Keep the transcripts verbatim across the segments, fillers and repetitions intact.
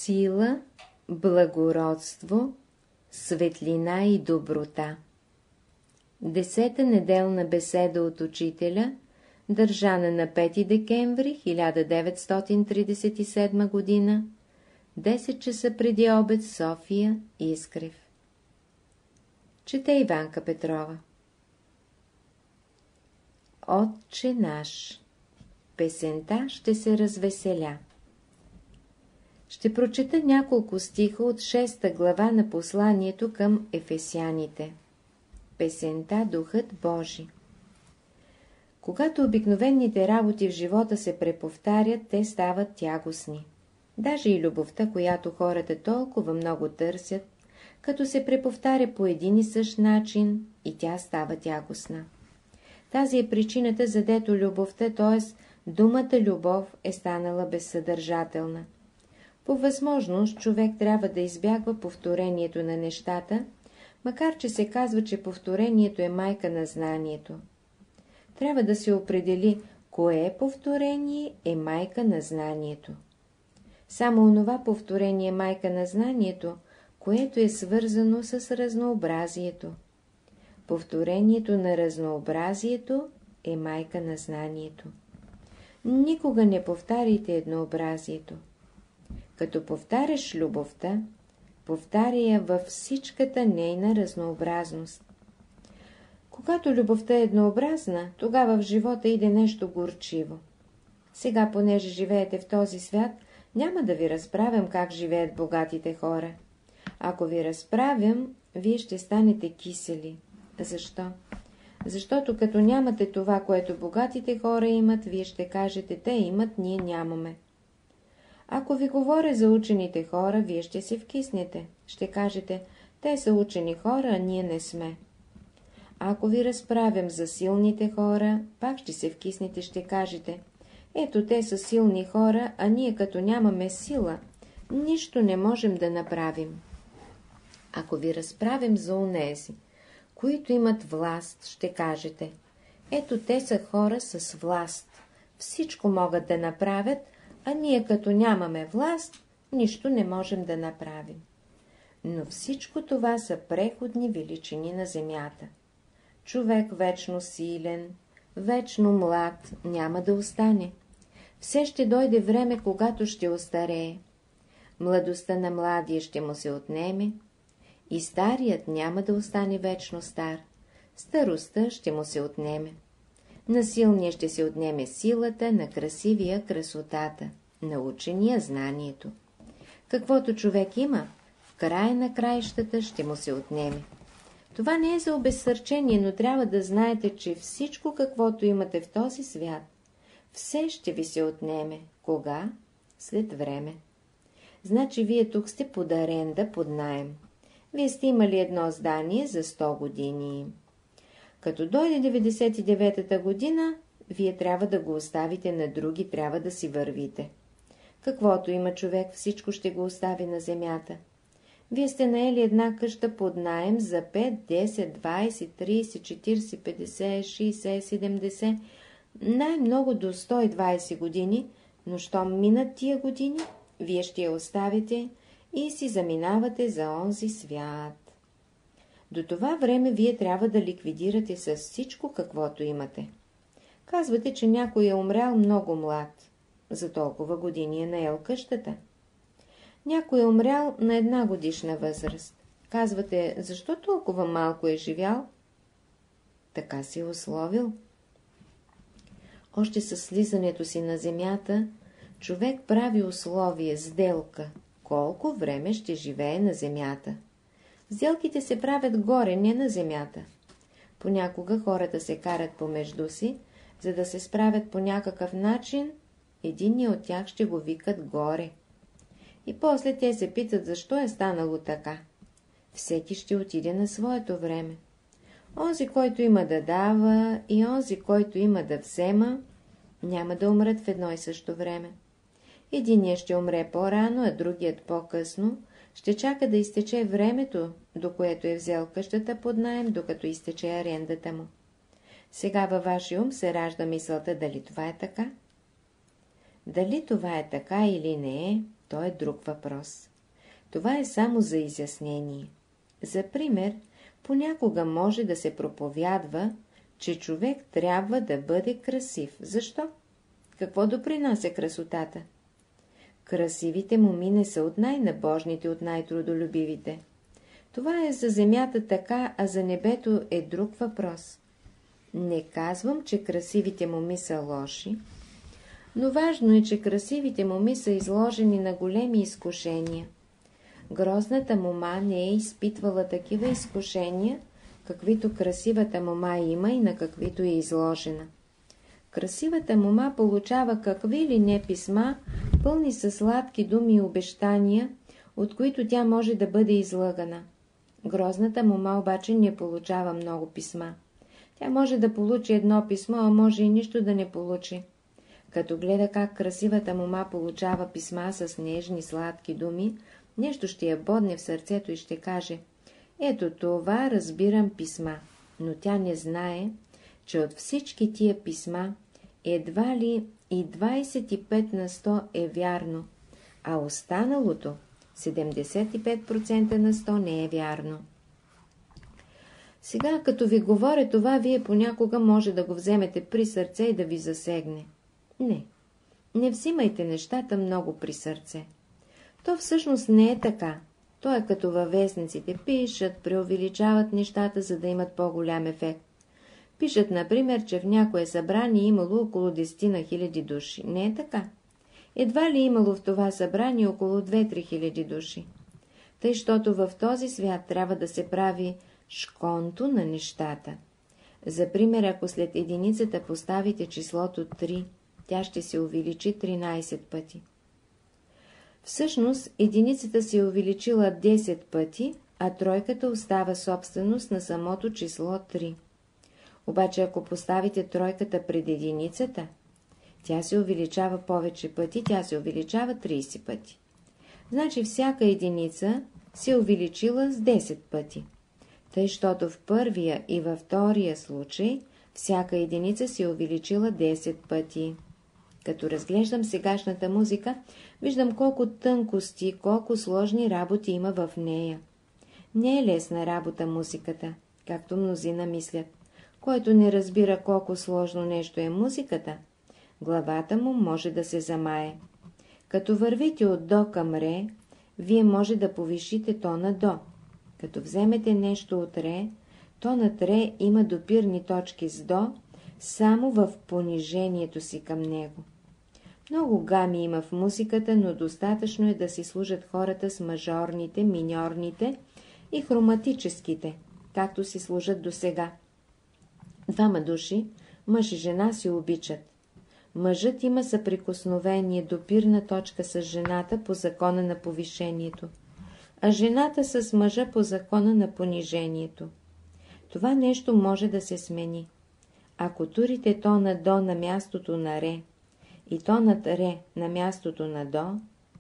сила, благородство, светлина и доброта. Десета неделна беседа от учителя, държана на пети декември хиляда деветстотин тридесет и седма година, десет часа преди обед, София, Искрев. Чете Иванка Петрова. Отче наш. Песента ще се развеселя. Ще прочета няколко стиха от шеста глава на посланието към ефесяните. Песента Духът Божи. Когато обикновените работи в живота се преповтарят, те стават тягостни. Даже и любовта, която хората толкова много търсят, като се преповтаря по един и същ начин, и тя става тягостна. Тази е причината, задето любовта, т.е. думата любов, е станала безсъдържателна. По възможност човек трябва да избягва повторението на нещата, макар че се казва, че повторението е майка на знанието. Трябва да се определи, кое повторение е майка на знанието. Само онова повторение е майка на знанието, което е свързано с разнообразието. Повторението на разнообразието е майка на знанието. Никога не повтаряйте еднообразието. Като повтаряш любовта, повтаря я във всичката нейна разнообразност. Когато любовта е еднообразна, тогава в живота иде нещо горчиво. Сега, понеже живеете в този свят, няма да ви разправям как живеят богатите хора. Ако ви разправям, вие ще станете кисели. Защо? Защото като нямате това, което богатите хора имат, вие ще кажете, те имат, ние нямаме. Ако ви говоря за учените хора, вие ще се вкиснете. Ще кажете, те са учени хора, а ние не сме. Ако ви разправям за силните хора, пак ще се вкиснете, ще кажете, ето те са силни хора, а ние като нямаме сила, нищо не можем да направим. Ако ви разправим за онези, които имат власт, ще кажете, ето те са хора с власт, всичко могат да направят, а ние като нямаме власт, нищо не можем да направим. Но всичко това са преходни величини на земята. Човек вечно силен, вечно млад няма да остане. Все ще дойде време, когато ще остарее. Младостта на младия ще му се отнеме, и старият няма да остане вечно стар. Старостта ще му се отнеме. На силния ще се отнеме силата, на красивия красотата, на учения знанието. Каквото човек има, в края на краищата ще му се отнеме. Това не е за обезсърчение, но трябва да знаете, че всичко, каквото имате в този свят, все ще ви се отнеме. Кога? След време. Значи вие тук сте под аренда, под наем. Вие сте имали едно здание за сто години. Като дойде деветдесет и деветата година, вие трябва да го оставите на други, трябва да си вървите. Каквото има човек, всичко ще го остави на земята. Вие сте наели една къща под наем за пет, десет, двайсет, трийсет, четирийсет, петдесет, шейсет, седемдесет, най-много до сто и двайсет години, но щом минат тия години, вие ще я оставите и си заминавате за онзи свят. До това време вие трябва да ликвидирате с всичко, каквото имате. Казвате, че някой е умрял много млад. За толкова години е наел къщата. Някой е умрял на една годишна възраст. Казвате, защо толкова малко е живял? Така си е условил. Още със слизането си на земята, човек прави условие, сделка, колко време ще живее на земята. Сделките се правят горе, не на земята. Понякога хората се карат помежду си, за да се справят по някакъв начин, единият от тях ще го викат горе. И после те се питат, защо е станало така. Всеки ще отиде на своето време. Онзи, който има да дава, и онзи, който има да взема, няма да умрат в едно и също време. Единият ще умре по-рано, а другият по-късно, ще чака да изтече времето, до което е взел къщата под наем, докато изтече арендата му. Сега във вашия ум се ражда мисълта, дали това е така? Дали това е така или не е, то е друг въпрос. Това е само за изяснение. За пример, понякога може да се проповядва, че човек трябва да бъде красив. Защо? Какво допринася красотата? Красивите моми не са от най-набожните, от най-трудолюбивите. Това е за земята така, а за небето е друг въпрос. Не казвам, че красивите моми са лоши, но важно е, че красивите моми са изложени на големи изкушения. Грозната мома не е изпитвала такива изкушения, каквито красивата мома има и на каквито е изложена. Красивата мома получава какви ли не писма, пълни със сладки думи и обещания, от които тя може да бъде излъгана. Грозната мома обаче не получава много писма. Тя може да получи едно писмо, а може и нищо да не получи. Като гледа как красивата мома получава писма с нежни сладки думи, нещо ще я бодне в сърцето и ще каже: ето това разбирам писма, но тя не знае, че от всички тия писма едва ли и двайсет и пет на сто е вярно, а останалото седемдесет и пет процента на сто не е вярно. Сега, като ви говоря това, вие понякога може да го вземете при сърце и да ви засегне. Не, не взимайте нещата много при сърце. То всъщност не е така. То е като във вестниците. Пишат, преувеличават нещата, за да имат по-голям ефект. Пишат, например, че в някое събрание имало около десет хиляди души. Не е така. Едва ли имало в това събрание около две-три хиляди души. Тъй, щото в този свят трябва да се прави шконто на нещата. За пример, ако след единицата поставите числото три, тя ще се увеличи тринайсет пъти. Всъщност, единицата се е увеличила десет пъти, а тройката остава собственост на самото число три. Обаче, ако поставите тройката пред единицата, тя се увеличава повече пъти, тя се увеличава трийсет пъти. Значи всяка единица се увеличила с десет пъти. Тъй, щото в първия и във втория случай всяка единица се увеличила десет пъти. Като разглеждам сегашната музика, виждам колко тънкости, колко сложни работи има в нея. Не е лесна работа музиката, както мнозина мислят. Който не разбира колко сложно нещо е музиката, главата му може да се замае. Като вървите от до към ре, вие може да повишите тона до. Като вземете нещо от ре, тонът ре има допирни точки с до, само в понижението си към него. Много гами има в музиката, но достатъчно е да си служат хората с мажорните, миньорните и хроматическите, както си служат досега. Двама души, мъж и жена, се обичат. Мъжът има съприкосновение, допирна точка с жената по закона на повишението, а жената с мъжа по закона на понижението. Това нещо може да се смени. Ако турите тона до на мястото на ре и тонът ре на мястото на до,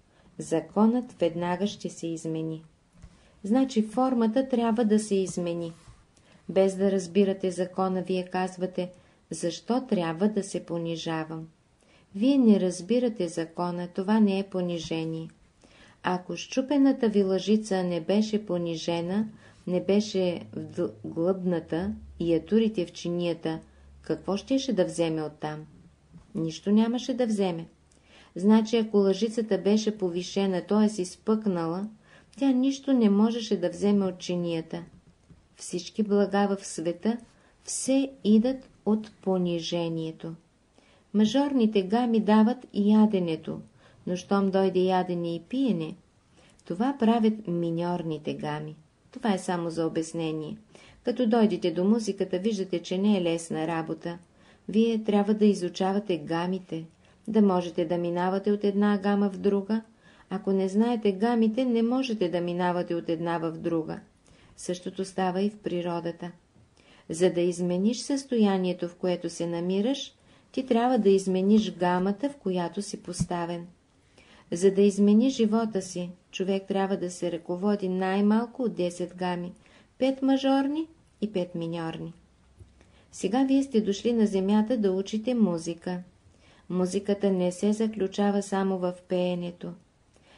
законът веднага ще се измени. Значи формата трябва да се измени. Без да разбирате закона, вие казвате: защо трябва да се понижавам? Вие не разбирате закона, това не е понижение. Ако счупената ви лъжица не беше понижена, не беше глъбната и я турите в чинията, какво щеше да вземе оттам? Нищо нямаше да вземе. Значи, ако лъжицата беше повишена, т.е. изпъкнала, тя нищо не можеше да вземе от чинията. Всички блага в света все идат от понижението. Мажорните гами дават и яденето, но щом дойде ядене и пиене, това правят миньорните гами. Това е само за обяснение. Като дойдете до музиката, виждате, че не е лесна работа. Вие трябва да изучавате гамите, да можете да минавате от една гама в друга. Ако не знаете гамите, не можете да минавате от една в друга. Същото става и в природата. За да измениш състоянието, в което се намираш, ти трябва да измениш гамата, в която си поставен. За да измени живота си, човек трябва да се ръководи най-малко от десет гами, пет мажорни и пет миньорни. Сега вие сте дошли на земята да учите музика. Музиката не се заключава само в пеенето.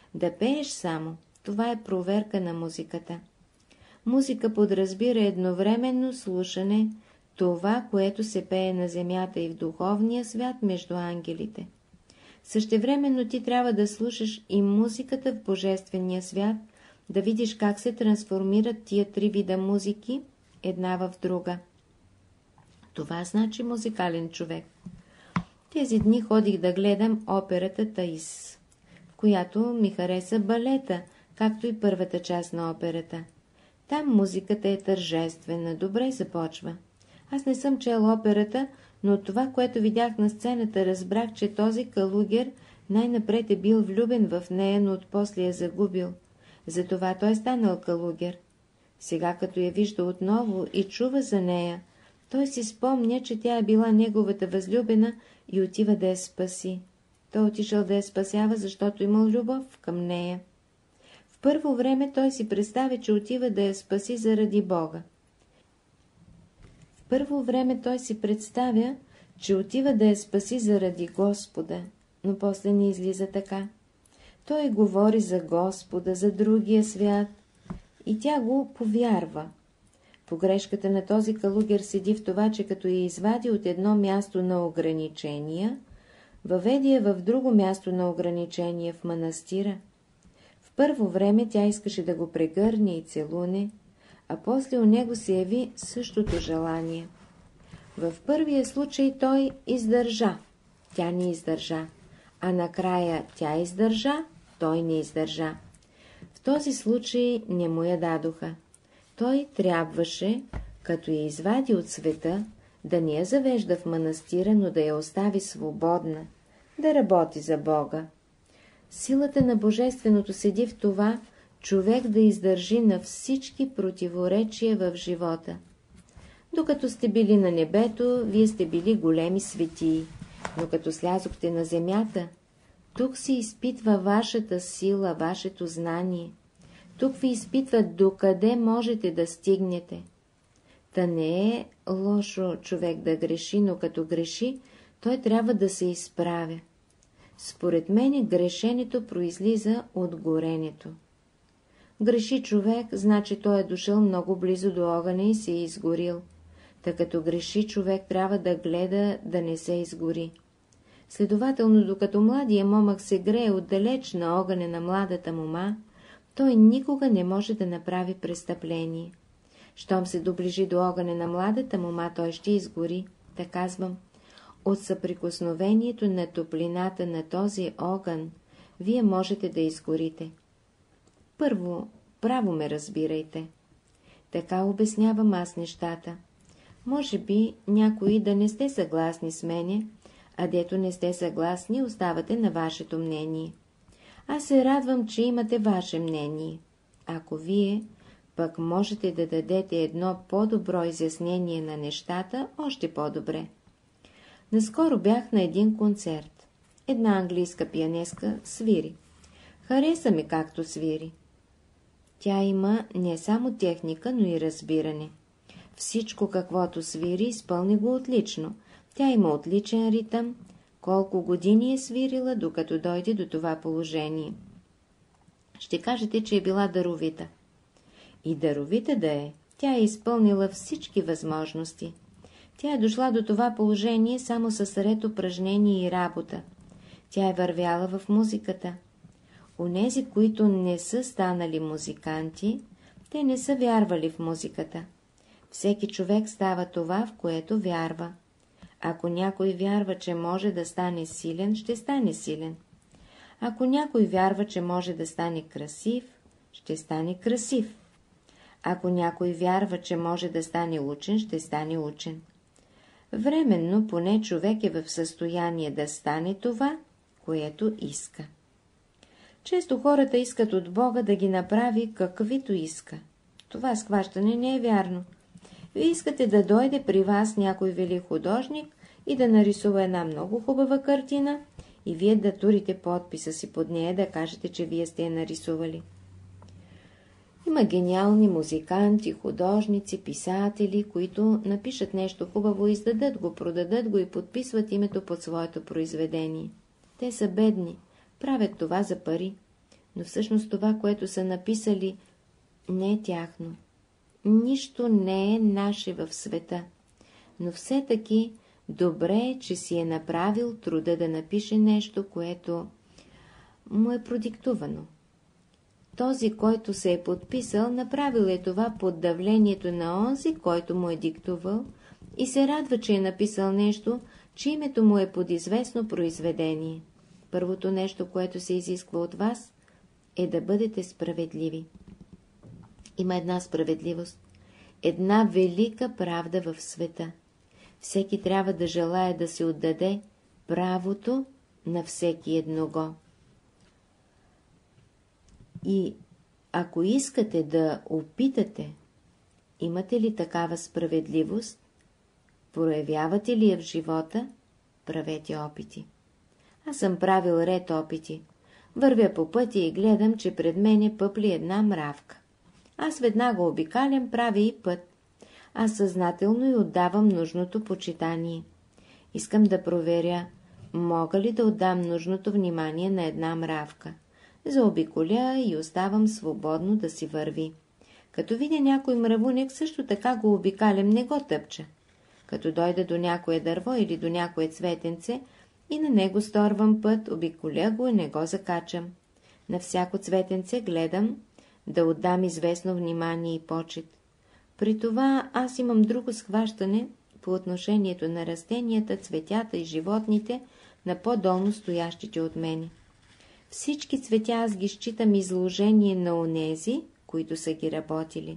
Да пееш само, това е проверка на музиката. Музика подразбира едновременно слушане, това, което се пее на земята и в духовния свят между ангелите. Същевременно ти трябва да слушаш и музиката в божествения свят, да видиш как се трансформират тия три вида музики, една в друга. Това значи музикален човек. Тези дни ходих да гледам операта Таис, в която ми хареса балета, както и първата част на операта. Там музиката е тържествена, добре започва. Аз не съм чел операта, но от това, което видях на сцената, разбрах, че този Калугер най-напред е бил влюбен в нея, но отпосле я загубил. Затова той е станал Калугер. Сега, като я вижда отново и чува за нея, той си спомня, че тя е била неговата възлюбена и отива да я спаси. Той отишъл да я спасява, защото имал любов към нея. В първо време той си представя, че отива да я спаси заради Бога. В първо време той си представя, че отива да я спаси заради Господа, но после не излиза така. Той говори за Господа, за другия свят и тя го повярва. Погрешката на този Калугер седи в това, че като я извади от едно място на ограничения, въведе я в друго място на ограничения, в манастира. В първо време тя искаше да го прегърне и целуне, а после у него се яви същото желание. В първия случай той издържа, тя не издържа, а накрая тя издържа, той не издържа. В този случай не му я дадоха. Той трябваше, като я извади от света, да не я завежда в манастира, но да я остави свободна, да работи за Бога. Силата на Божественото седи в това, човек да издържи на всички противоречия в живота. Докато сте били на небето, вие сте били големи светии, но като слязохте на земята, тук се изпитва вашата сила, вашето знание. Тук ви изпитват докъде можете да стигнете. Та не е лошо човек да греши, но като греши, той трябва да се изправя. Според мен грешенето произлиза от горенето. Греши човек, значи той е дошъл много близо до огъня и се е изгорил. Та като греши човек трябва да гледа да не се изгори. Следователно, докато младия момък се грее отдалеч на огъня на младата мома, той никога не може да направи престъпление. Щом се доближи до огъня на младата мома, той ще изгори. Да казвам, от съприкосновението на топлината на този огън, вие можете да изгорите. Първо, право ме разбирайте. Така обяснявам аз нещата. Може би някои да не сте съгласни с мене, а дето не сте съгласни, оставате на вашето мнение. Аз се радвам, че имате ваше мнение. Ако вие пък можете да дадете едно по-добро изяснение на нещата, още по-добре. Наскоро бях на един концерт. Една английска пианистка свири. Хареса ми както свири. Тя има не само техника, но и разбиране. Всичко, каквото свири, изпълни го отлично. Тя има отличен ритъм. Колко години е свирила, докато дойде до това положение. Ще кажете, че е била даровита. И даровита да е, тя е изпълнила всички възможности. Тя е дошла до това положение само с ред упражнение и работа. Тя е вървяла в музиката. Онези, които не са станали музиканти, те не са вярвали в музиката. Всеки човек става това, в което вярва. Ако някой вярва, че може да стане силен, ще стане силен. Ако някой вярва, че може да стане красив, ще стане красив. Ако някой вярва, че може да стане учен, ще стане учен. Временно поне човек е в състояние да стане това, което иска. Често хората искат от Бога да ги направи каквито иска. Това схващане не е вярно. Вие искате да дойде при вас някой велик художник и да нарисува една много хубава картина и вие да турите подписа си под нея, да кажете, че вие сте я нарисували. Има гениални музиканти, художници, писатели, които напишат нещо хубаво, издадат го, продадат го и подписват името под своето произведение. Те са бедни, правят това за пари. но всъщност това, което са написали, не е тяхно. Нищо не е наше в света, но все таки добре е, че си е направил труда да напише нещо, което му е продиктувано. Този, който се е подписал, направил е това под давлението на онзи, който му е диктувал, и се радва, че е написал нещо, че името му е под известно произведение. Първото нещо, което се изисква от вас, е да бъдете справедливи. Има една справедливост, една велика правда в света. Всеки трябва да желае да се отдаде правото на всеки едного. И ако искате да опитате, имате ли такава справедливост, проявявате ли я в живота, правете опити. Аз съм правил ред опити. Вървя по пътя и гледам, че пред мене пъпли една мравка. Аз веднага обикалям, правя и път. Аз съзнателно и отдавам нужното почитание. Искам да проверя, мога ли да отдам нужното внимание на една мравка. Заобиколя и оставам свободно да си върви. Като видя някой мравуник, също така го обикалям, не го тъпча. Като дойда до някое дърво или до някое цветенце, и на него сторвам път, обиколя го и не го закачам. На всяко цветенце гледам да отдам известно внимание и почет. При това аз имам друго схващане по отношението на растенията, цветята и животните на по-долно стоящите от мене. Всички цветя аз ги считам изложение на онези, които са ги работили.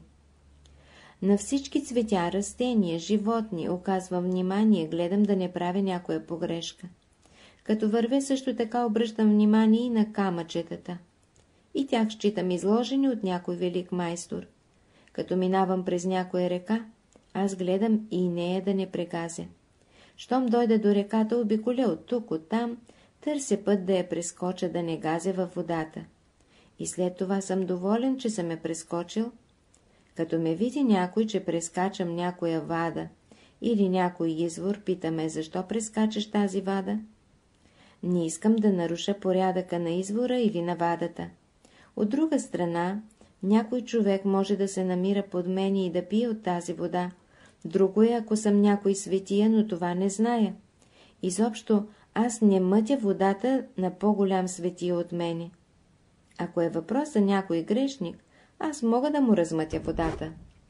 На всички цветя, растения, животни оказвам внимание, гледам да не правя някоя погрешка. Като вървя, също така обръщам внимание и на камъчетата. И тях считам изложени от някой велик майстор. Като минавам през някоя река, аз гледам и нея да не прегазя. Щом дойда до реката, обиколя от тук, от там, търся път да я прескоча, да не газя във водата. И след това съм доволен, че съм я прескочил. Като ме види някой, че прескачам някоя вада или някой извор, питаме, защо прескачаш тази вада? Не искам да наруша порядъка на извора или на вадата. От друга страна, някой човек може да се намира под мен и да пие от тази вода. Друго е, ако съм някой светия, но това не зная. Изобщо, аз не мътя водата на по-голям светия от мене. Ако е въпрос за някой грешник, аз мога да му размътя водата.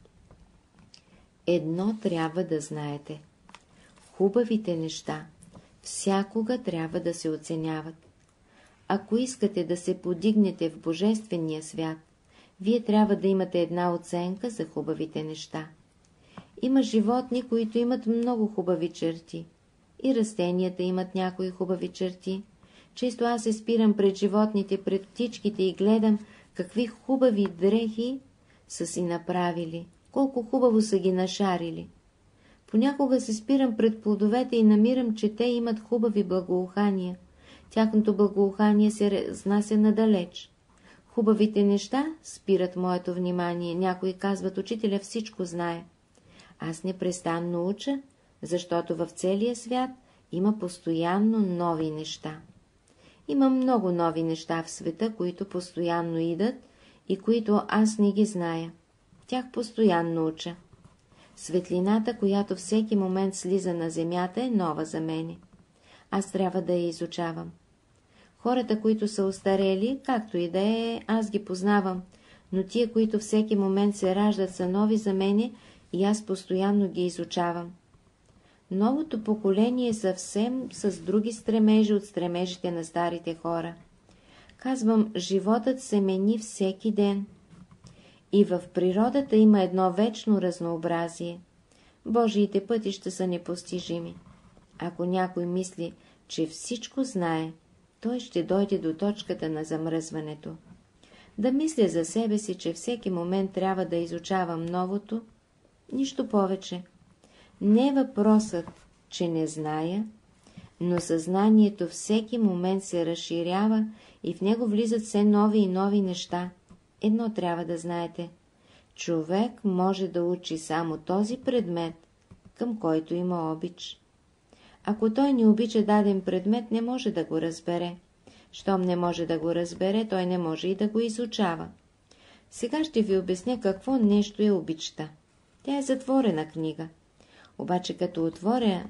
Едно трябва да знаете. Хубавите неща всякога трябва да се оценяват. Ако искате да се подигнете в божествения свят, вие трябва да имате една оценка за хубавите неща. Има животни, които имат много хубави черти. И растенията имат някои хубави черти. Често аз се спирам пред животните, пред птичките и гледам какви хубави дрехи са си направили, колко хубаво са ги нашарили. Понякога се спирам пред плодовете и намирам, че те имат хубави благоухания. Тяхното благоухание се разнася надалеч. Хубавите неща спират моето внимание. Някои казват, учителя всичко знае. Аз непрестанно уча, защото в целия свят има постоянно нови неща. Има много нови неща в света, които постоянно идат и които аз не ги зная. Тях постоянно уча. Светлината, която всеки момент слиза на земята, е нова за мене. Аз трябва да я изучавам. Хората, които са остарели, както и да е, аз ги познавам, но тия, които всеки момент се раждат, са нови за мене и аз постоянно ги изучавам. Новото поколение е съвсем с други стремежи от стремежите на старите хора. Казвам, животът се мени всеки ден. И в природата има едно вечно разнообразие. Божиите пътища са непостижими. Ако някой мисли, че всичко знае, той ще дойде до точката на замръзването. Да мисля за себе си, че всеки момент трябва да изучавам новото, нищо повече. Не е въпросът, че не зная, но съзнанието всеки момент се разширява и в него влизат все нови и нови неща. Едно трябва да знаете. Човек може да учи само този предмет, към който има обич. Ако той не обича даден предмет, не може да го разбере. Щом не може да го разбере, той не може и да го изучава. Сега ще ви обясня какво нещо е обичта. Тя е затворена книга. Обаче като отворя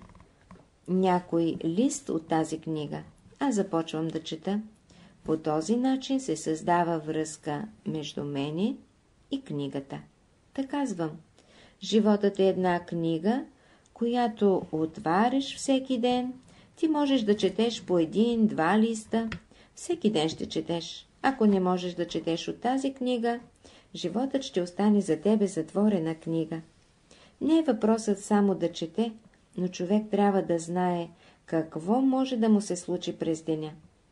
някой лист от тази книга, аз започвам да чета. По този начин се създава връзка между мене и книгата. Та казвам, животът е една книга, която отваряш всеки ден. Ти можеш да четеш по един, два листа. Всеки ден ще четеш. Ако не можеш да четеш от тази книга, животът ще остане за тебе затворена книга. Не е въпросът само да чете, но човек трябва да знае какво може да му се случи през деня.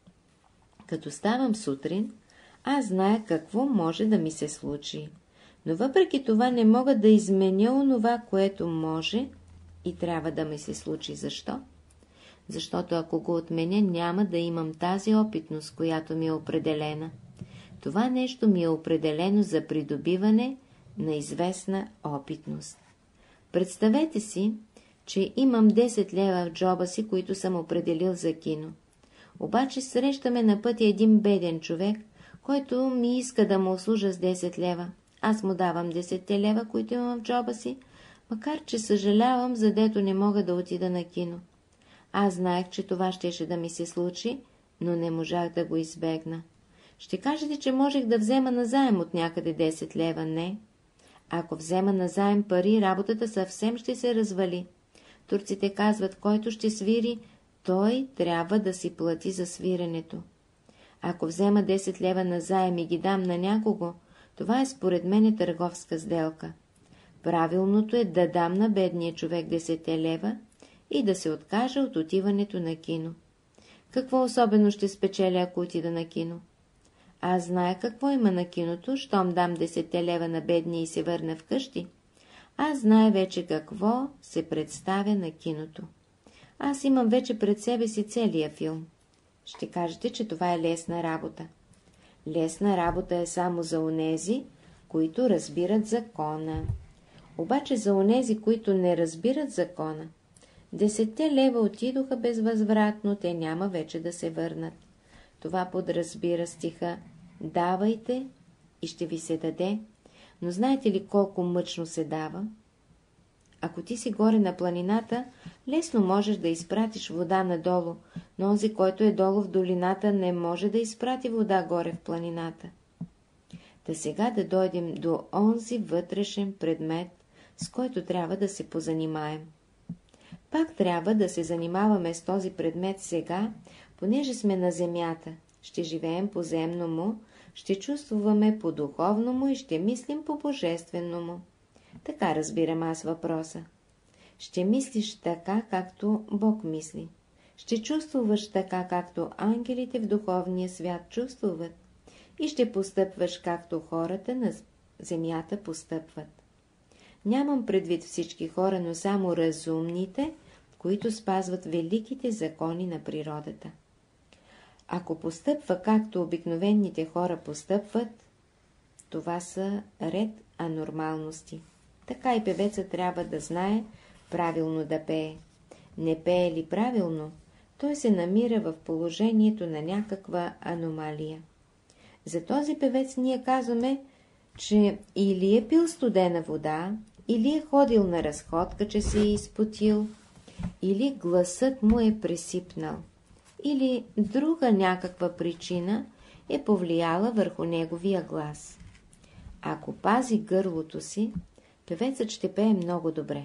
Като ставам сутрин, аз зная какво може да ми се случи, но въпреки това не мога да изменя онова, което може и трябва да ми се случи. Защо? Защото ако го отменя, няма да имам тази опитност, която ми е определена. Това нещо ми е определено за придобиване на известна опитност. Представете си, че имам десет лева в джоба си, които съм определил за кино. Обаче срещаме на пътя един беден човек, който ми иска да му услужа с десет лева. Аз му давам десет лева, които имам в джоба си, макар че съжалявам, задето не мога да отида на кино. Аз знаех, че това щеше да ми се случи, но не можах да го избегна. Ще кажете, че можех да взема назаем от някъде десет лева. Не. Ако взема назаем пари, работата съвсем ще се развали. Турците казват, който ще свири, той трябва да си плати за свиренето. Ако взема десет лева назаем и ги дам на някого, това е според мен търговска сделка. Правилното е да дам на бедния човек десет лева и да се откажа от отиването на кино. Какво особено ще спечеля, ако отида на кино? Аз зная какво има на киното, щом дам десет лева на бедния и се върна вкъщи. Аз зная вече какво се представя на киното. Аз имам вече пред себе си целия филм. Ще кажете, че това е лесна работа. Лесна работа е само за онези, които разбират закона. Обаче за онези, които не разбират закона, десетте лева отидоха безвъзвратно, те няма вече да се върнат. Това подразбира стиха «Давайте и ще ви се даде». Но знаете ли колко мъчно се дава? Ако ти си горе на планината, лесно можеш да изпратиш вода надолу, но онзи, който е долу в долината, не може да изпрати вода горе в планината. Та сега да дойдем до онзи вътрешен предмет, с който трябва да се позанимаем. Пак трябва да се занимаваме с този предмет сега, понеже сме на земята, ще живеем по земно му, ще чувствуваме по духовно му и ще мислим по божествено му. Така разбирам аз въпроса. Ще мислиш така, както Бог мисли. Ще чувствуваш така, както ангелите в духовния свят чувствуват. И ще постъпваш, както хората на земята постъпват. Нямам предвид всички хора, но само разумните, които спазват великите закони на природата. Ако постъпва както обикновените хора постъпват, това са ред анормалности. Така и певеца трябва да знае правилно да пее. Не пее ли правилно, той се намира в положението на някаква аномалия. За този певец ние казваме, че или е пил студена вода, или е ходил на разходка, че се е изпотил, или гласът му е пресипнал, или друга някаква причина е повлияла върху неговия глас. Ако пази гърлото си, певецът ще пее много добре.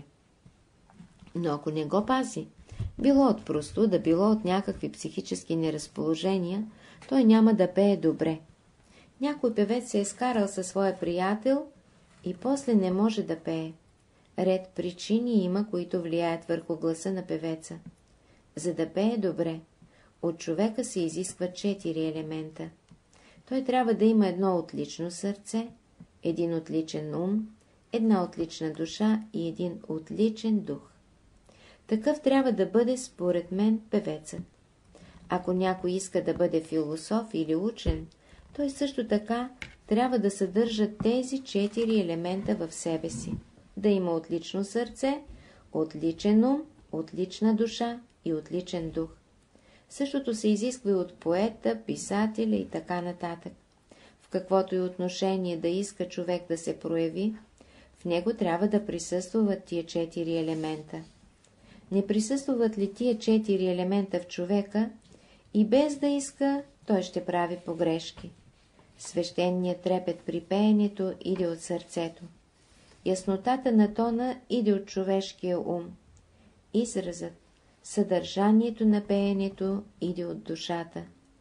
Но ако не го пази, било от простуда, било от някакви психически неразположения, той няма да пее добре. Някой певец се е скарал със своя приятел и после не може да пее. Ред причини има, които влияят върху гласа на певеца. За да пее добре, от човека се изискват четири елемента. Той трябва да има едно отлично сърце, един отличен ум, една отлична душа и един отличен дух. Такъв трябва да бъде, според мен, певецът. Ако някой иска да бъде философ или учен, той също така трябва да съдържа тези четири елемента в себе си. Да има отлично сърце, отличен ум, отлична душа и отличен дух. Същото се изисква и от поета, писателя и така нататък. В каквото и отношение да иска човек да се прояви, в него трябва да присъстват тия четири елемента. Не присъстват ли тия четири елемента в човека, и без да иска, той ще прави погрешки. Свещеният трепет при пеенето иде от сърцето. Яснотата на тона иде от човешкия ум. Изразът, съдържанието на пеенето иде от душата.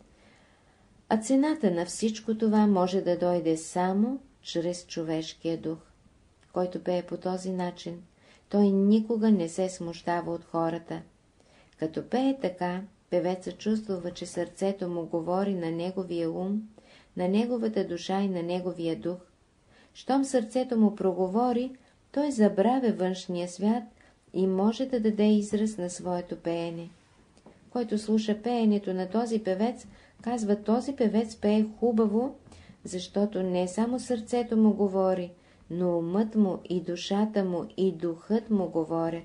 А цената на всичко това може да дойде само чрез човешкия дух. Който пее по този начин, той никога не се смущава от хората. Като пее така, певецът чувства, че сърцето му говори на неговия ум, на неговата душа и на неговия дух. Щом сърцето му проговори, той забравя външния свят и може да даде израз на своето пеене. Който слуша пеенето на този певец, казва: този певец пее хубаво, защото не само сърцето му говори, но умът му и душата му и духът му говорят.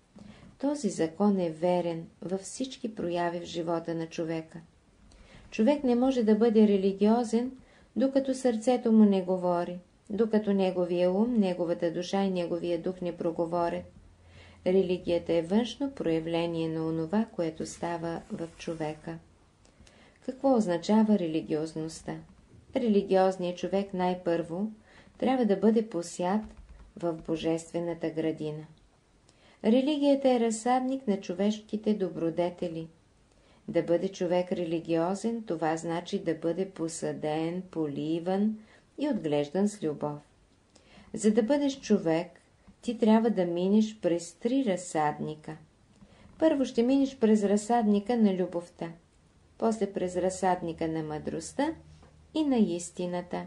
Този закон е верен във всички прояви в живота на човека. Човек не може да бъде религиозен, докато сърцето му не говори, докато неговия ум, неговата душа и неговия дух не проговорят. Религията е външно проявление на онова, което става в човека. Какво означава религиозността? Религиозният човек най-първо трябва да бъде посят в божествената градина. Религията е разсадник на човешките добродетели. Да бъде човек религиозен, това значи да бъде посаден, поливан и отглеждан с любов. За да бъдеш човек, ти трябва да минеш през три разсадника. Първо ще минеш през разсадника на любовта, после през разсадника на мъдростта и на истината.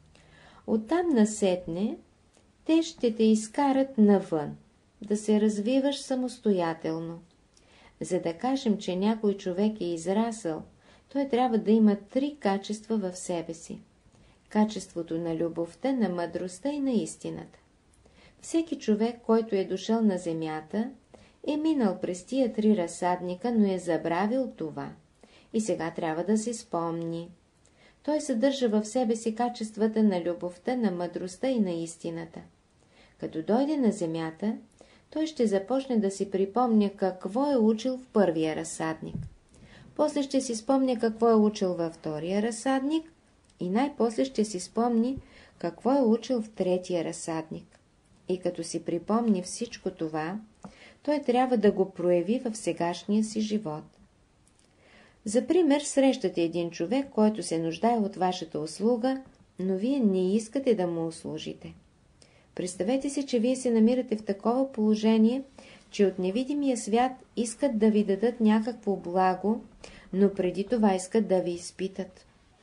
Оттам насетне те ще те изкарат навън, да се развиваш самостоятелно. За да кажем, че някой човек е израсъл, той трябва да има три качества в себе си. Качеството на любовта, на мъдростта и на истината. Всеки човек, който е дошъл на земята, е минал през тия три разсадника, но е забравил това. И сега трябва да се спомни. Той съдържа в себе си качествата на любовта, на мъдростта и на истината. Като дойде на земята, той ще започне да си припомня какво е учил в първия разсадник. После ще си спомня какво е учил във втория разсадник и най-после ще си спомни какво е учил в третия разсадник. И като си припомни всичко това, той трябва да го прояви в сегашния си живот. За пример, срещате един човек, който се нуждае от вашата услуга, но вие не искате да му услужите. Представете си, че вие се намирате в такова положение, че от невидимия свят искат да ви дадат някакво благо, но преди това искат да ви изпитат.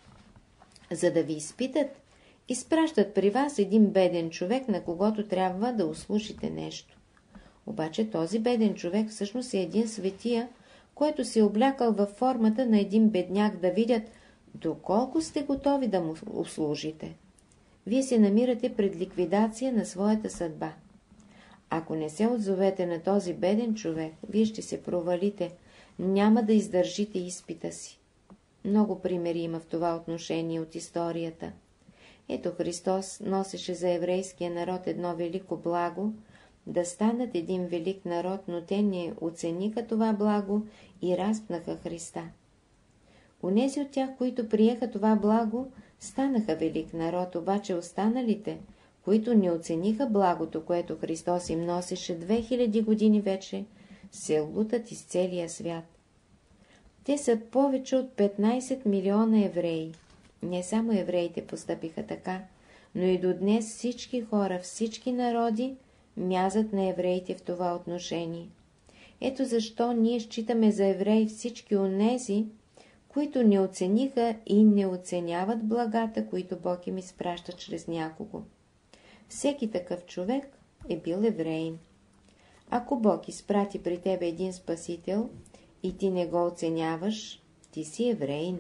За да ви изпитат, изпращат при вас един беден човек, на когото трябва да услужите нещо. Обаче този беден човек всъщност е един светия, който се е облякал във формата на един бедняк, да видят доколко сте готови да му услужите. Вие се намирате пред ликвидация на своята съдба. Ако не се отзовете на този беден човек, вие ще се провалите, няма да издържите изпита си. Много примери има в това отношение от историята. Ето, Христос носеше за еврейския народ едно велико благо, да станат един велик народ, но те не оцениха това благо и разпнаха Христа. Онези от тях, които приеха това благо, станаха велик народ, обаче останалите, които не оцениха благото, което Христос им носеше две хиляди години вече, се лутат из целия свят. Те са повече от петнайсет милиона евреи. Не само евреите постъпиха така, но и до днес всички хора, всички народи мязат на евреите в това отношение. Ето защо ние считаме за евреи всички онези, които не оцениха и не оценяват благата, които Бог им изпраща чрез някого. Всеки такъв човек е бил евреин. Ако Бог изпрати при тебе един спасител и ти не го оценяваш, ти си евреин.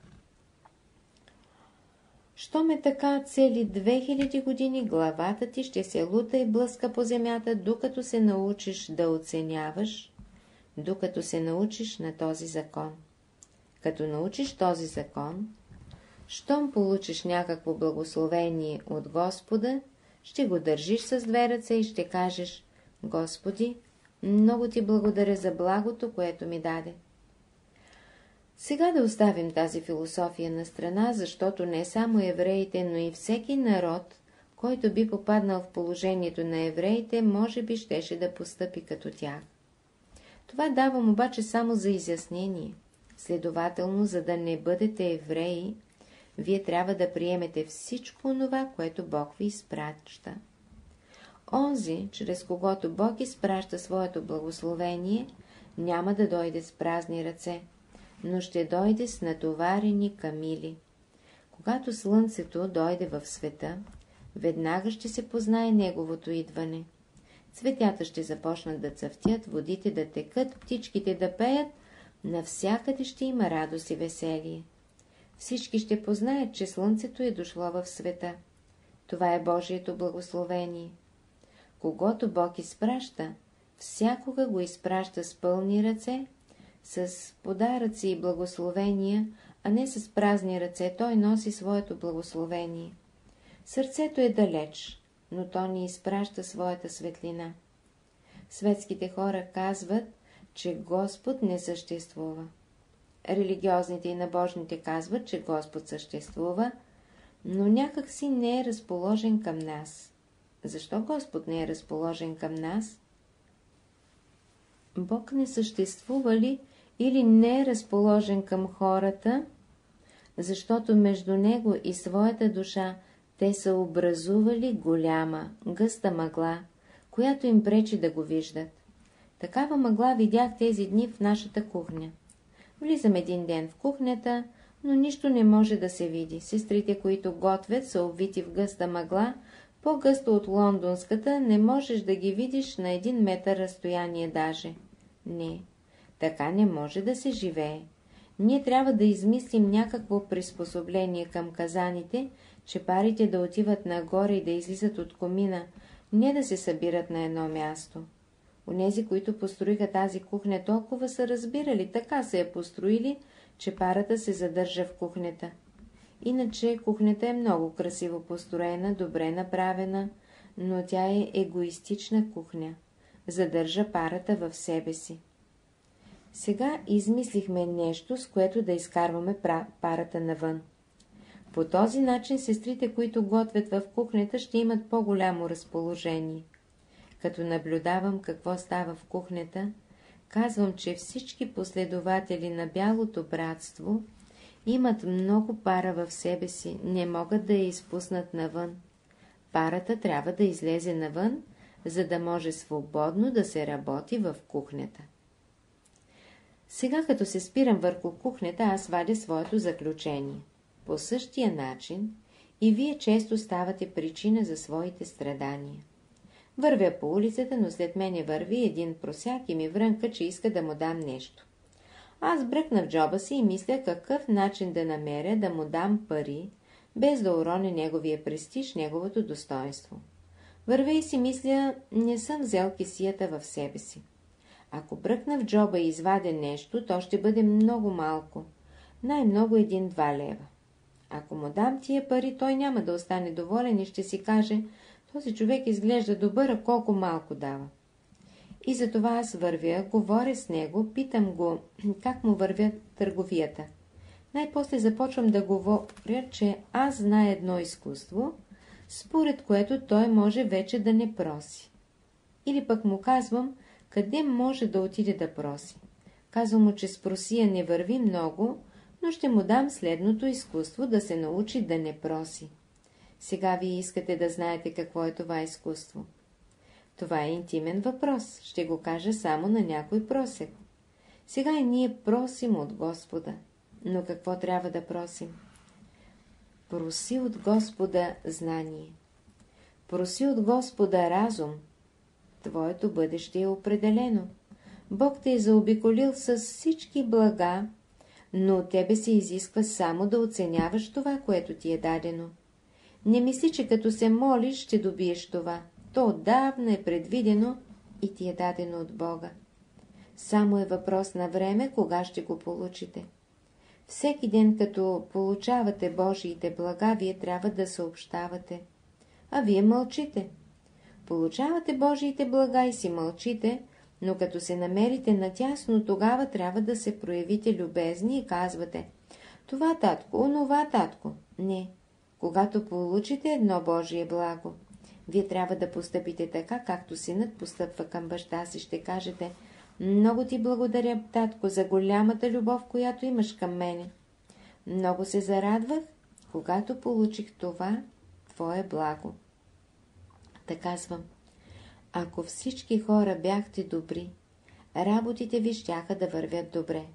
Щом е така, цели две хиляди години главата ти ще се лута и блъска по земята, докато се научиш да оценяваш, докато се научиш на този закон. Като научиш този закон, щом получиш някакво благословение от Господа, ще го държиш с две ръце и ще кажеш: Господи, много ти благодаря за благото, което ми даде. Сега да оставим тази философия на страна, защото не само евреите, но и всеки народ, който би попаднал в положението на евреите, може би щеше да постъпи като тях. Това давам обаче само за изяснение. Следователно, за да не бъдете евреи, вие трябва да приемете всичко онова, което Бог ви изпраща. Онзи, чрез когото Бог изпраща своето благословение, няма да дойде с празни ръце, но ще дойде с натоварени камили. Когато слънцето дойде в света, веднага ще се познае неговото идване. Цветята ще започнат да цъфтят, водите да текат, птичките да пеят, навсякъде ще има радост и веселие. Всички ще познаят, че слънцето е дошло в света. Това е Божието благословение. Когото Бог изпраща, всякога го изпраща с пълни ръце, с подаръци и благословения, а не с празни ръце. Той носи своето благословение. Сърцето е далеч, но то ни изпраща своята светлина. Светските хора казват, че Господ не съществува. Религиозните и набожните казват, че Господ съществува, но някак си не е разположен към нас. Защо Господ не е разположен към нас? Бог не съществува ли или не е разположен към хората, защото между Него и своята душа те са образували голяма, гъста мъгла, която им пречи да го виждат. Такава мъгла видях тези дни в нашата кухня. Влизам един ден в кухнята, но нищо не може да се види. Сестрите, които готвят, са обвити в гъста мъгла, по-гъсто от лондонската, не можеш да ги видиш на един метър разстояние даже. Не, така не може да се живее. Ние трябва да измислим някакво приспособление към казаните, че парите да отиват нагоре и да излизат от комина, не да се събират на едно място. Онези, които построиха тази кухня, толкова са разбирали, така са я построили, че парата се задържа в кухнята. Иначе кухнята е много красиво построена, добре направена, но тя е егоистична кухня. Задържа парата в себе си. Сега измислихме нещо, с което да изкарваме парата навън. По този начин сестрите, които готвят в кухнята, ще имат по-голямо разположение. Като наблюдавам какво става в кухнята, казвам, че всички последователи на Бялото братство имат много пара в себе си, не могат да я изпуснат навън. Парата трябва да излезе навън, за да може свободно да се работи в кухнята. Сега, като се спирам върху кухнята, аз вадя своето заключение. По същия начин и вие често ставате причина за своите страдания. Вървя по улицата, но след мене върви един просяк и ми врънка, че иска да му дам нещо. Аз бръкна в джоба си и мисля какъв начин да намеря да му дам пари, без да уроня неговия престиж, неговото достоинство. Вървя и си мисля, не съм взел кесията в себе си. Ако бръкна в джоба и извадя нещо, то ще бъде много малко, най-много един-два лева. Ако му дам тия пари, той няма да остане доволен и ще си каже: този човек изглежда добър, а колко малко дава. И затова аз вървя, говоря с него, питам го как му вървя търговията. Най-после започвам да говоря, че аз знае едно изкуство, според което той може вече да не проси. Или пък му казвам къде може да отиде да проси. Казвам му, че с просия не върви много, но ще му дам следното изкуство да се научи да не проси. Сега вие искате да знаете какво е това изкуство. Това е интимен въпрос, ще го кажа само на някой просек. Сега и ние просим от Господа. Но какво трябва да просим? Проси от Господа знание. Проси от Господа разум. Твоето бъдеще е определено. Бог те е заобиколил с всички блага, но от тебе се изисква само да оценяваш това, което ти е дадено. Не мисли, че като се молиш, ще добиеш това. То отдавна е предвидено и ти е дадено от Бога. Само е въпрос на време, кога ще го получите. Всеки ден, като получавате Божиите блага, вие трябва да съобщавате. А вие мълчите. Получавате Божиите блага и си мълчите, но като се намерите натясно, тогава трябва да се проявите любезни и казвате: това татко, онова татко. Не. Когато получите едно Божие благо, вие трябва да постъпите така, както синът постъпва към баща си. Ще кажете: много ти благодаря, татко, за голямата любов, която имаш към мене. Много се зарадвах, когато получих това твое благо. Да казвам: ако всички хора бяхте добри, работите ви щяха да вървят добре.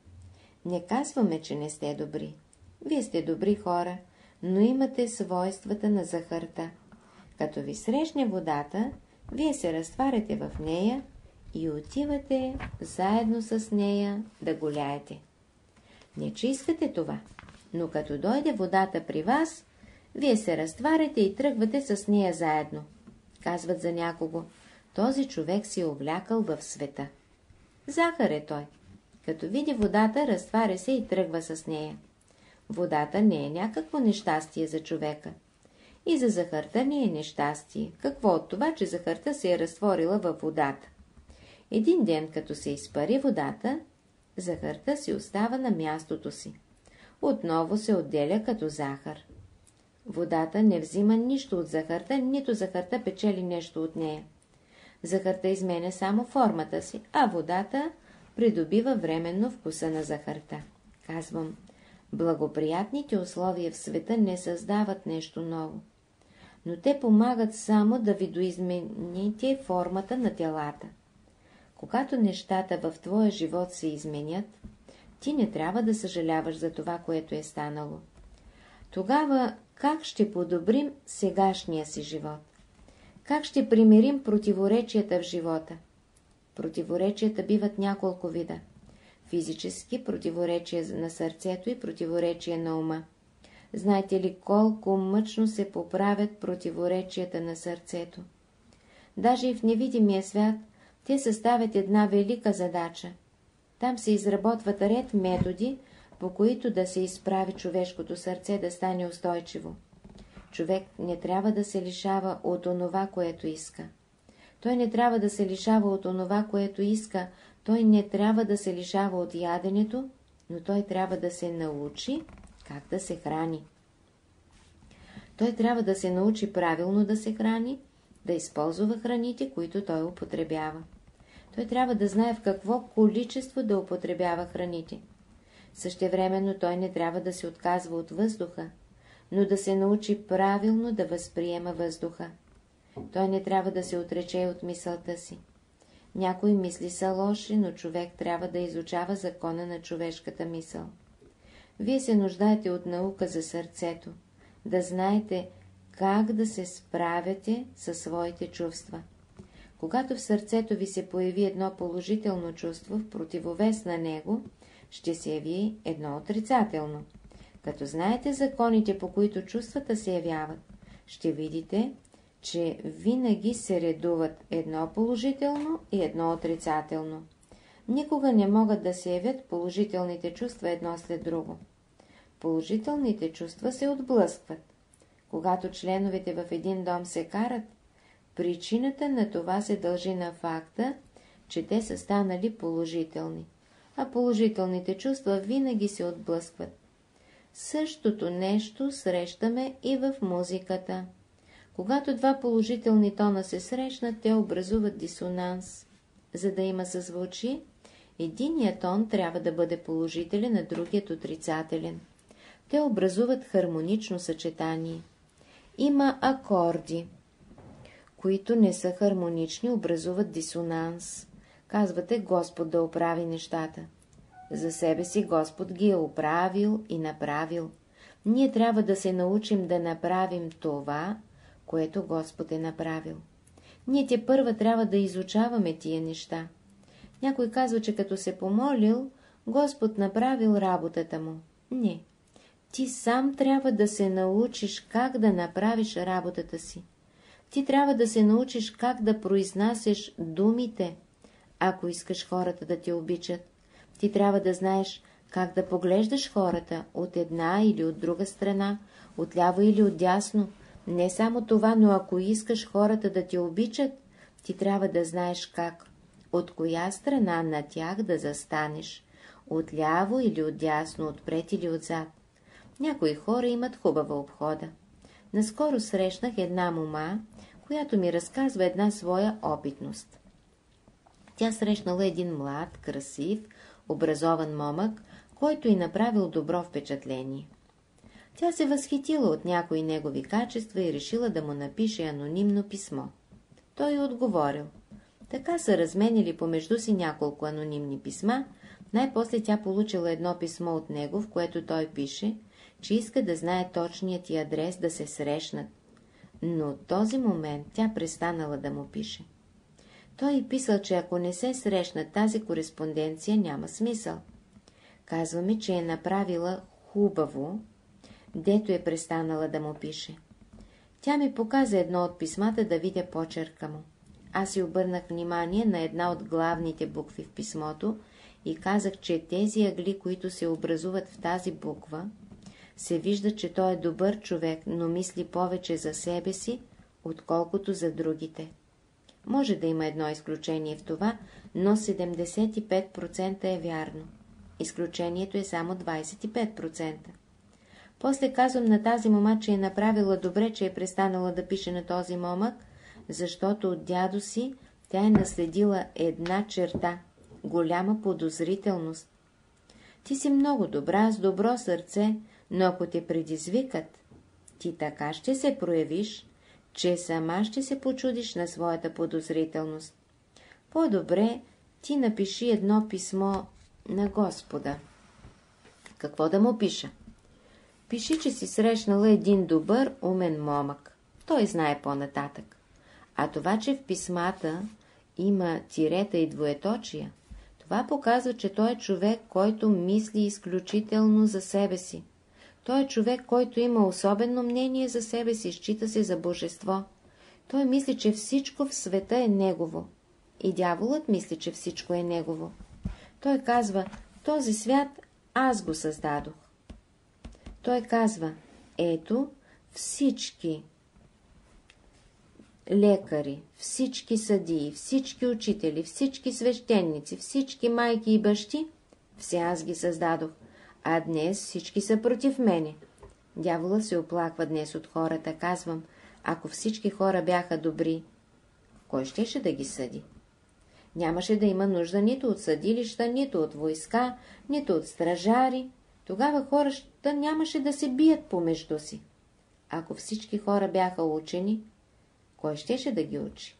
Не казваме, че не сте добри. Вие сте добри хора, но имате свойствата на захарта. Като ви срещне водата, вие се разтваряте в нея и отивате заедно с нея да гуляете. Не че искате това, но като дойде водата при вас, вие се разтваряте и тръгвате с нея заедно. Казват за някого: този човек си е увлякъл в света. Захар е той. Като види водата, разтваря се и тръгва с нея. Водата не е някакво нещастие за човека. И за захарта не е нещастие. Какво от това, че захарта се е разтворила във водата? Един ден, като се изпари водата, захарта си остава на мястото си. Отново се отделя като захар. Водата не взима нищо от захарта, нито захарта печели нещо от нея. Захарта изменя само формата си, а водата придобива временно вкуса на захарта. Казвам, благоприятните условия в света не създават нещо ново, но те помагат само да ви доизмените формата на телата. Когато нещата в твоя живот се изменят, ти не трябва да съжаляваш за това, което е станало. Тогава как ще подобрим сегашния си живот? Как ще примирим противоречията в живота? Противоречията биват няколко вида. Физически противоречия на сърцето и противоречия на ума. Знаете ли колко мъчно се поправят противоречията на сърцето? Даже и в невидимия свят те съставят една велика задача. Там се изработват ред методи, по които да се изправи човешкото сърце да стане устойчиво. Човек не трябва да се лишава от онова, което иска. Той не трябва да се лишава от онова, което иска. Той не трябва да се лишава от яденето, но той трябва да се научи как да се храни. Той трябва да се научи правилно да се храни, да използва храните, които той употребява. Той трябва да знае в какво количество да употребява храните. Същевременно той не трябва да се отказва от въздуха, но да се научи правилно да възприема въздуха. Той не трябва да се отрече от мисълта си. Някои мисли са лоши, но човек трябва да изучава закона на човешката мисъл. Вие се нуждаете от наука за сърцето, да знаете как да се справяте със своите чувства. Когато в сърцето ви се появи едно положително чувство, в противовес на него ще се яви едно отрицателно. Като знаете законите, по които чувствата се явяват, ще видите, че винаги се редуват едно положително и едно отрицателно. Никога не могат да се явят положителните чувства едно след друго. Положителните чувства се отблъскват. Когато членовете в един дом се карат, причината на това се дължи на факта, че те са станали положителни, а положителните чувства винаги се отблъскват. Същото нещо срещаме и в музиката. Когато два положителни тона се срещнат, те образуват дисонанс. За да има съзвучие, единият тон трябва да бъде положителен, а другият отрицателен. Те образуват хармонично съчетание. Има акорди, които не са хармонични, образуват дисонанс. Казвате Господ да оправи нещата. За себе си Господ ги е оправил и направил. Ние трябва да се научим да направим това, което Господ е направил. Ние те първа трябва да изучаваме тия неща. Някой казва, че като се помолил, Господ направил работата му. Не. Ти сам трябва да се научиш как да направиш работата си. Ти трябва да се научиш как да произнасяш думите, ако искаш хората да те обичат. Ти трябва да знаеш как да поглеждаш хората от една или от друга страна, отляво или отдясно. Не само това, но ако искаш хората да те обичат, ти трябва да знаеш как, от коя страна на тях да застанеш, отляво или отдясно, отпред или отзад. Някои хора имат хубава обхода. Наскоро срещнах една мома, която ми разказва една своя опитност. Тя срещнала един млад, красив, образован момък, който й направил добро впечатление. Тя се възхитила от някои негови качества и решила да му напише анонимно писмо. Той отговорил. Така са разменили помежду си няколко анонимни писма. Най-после тя получила едно писмо от него, в което той пише, че иска да знае точният й адрес да се срещнат. Но от този момент тя престанала да му пише. Той й писал, че ако не се срещнат, тази кореспонденция няма смисъл. Казваме, че е направила хубаво, дето е престанала да му пише. Тя ми показа едно от писмата да видя почерка му. Аз си обърнах внимание на една от главните букви в писмото и казах, че тези ъгли, които се образуват в тази буква, се вижда, че той е добър човек, но мисли повече за себе си, отколкото за другите. Може да има едно изключение в това, но седемдесет и пет процента е вярно. Изключението е само двадесет и пет процента. После казвам на тази мома, че е направила добре, че е престанала да пише на този момък, защото от дядо си тя е наследила една черта – голяма подозрителност. Ти си много добра, с добро сърце, но ако те предизвикат, ти така ще се проявиш, че сама ще се почудиш на своята подозрителност. По-добре ти напиши едно писмо на Господа. Какво да му пиша? Пиши, че си срещнала един добър, умен момък. Той знае по-нататък. А това, че в писмата има тирета и двоеточия, това показва, че той е човек, който мисли изключително за себе си. Той е човек, който има особено мнение за себе си, счита се за божество. Той мисли, че всичко в света е негово. И дяволът мисли, че всичко е негово. Той казва, този свят аз го създадох. Той казва, ето всички лекари, всички съдии, всички учители, всички свещеници, всички майки и бащи, все аз ги създадох, а днес всички са против мене. Дявола се оплаква днес от хората, казвам, ако всички хора бяха добри, кой щеше да ги съди? Нямаше да има нужда нито от съдилища, нито от войска, нито от стражари. Тогава хората нямаше да се бият помежду си. Ако всички хора бяха учени, кой щеше да ги учи?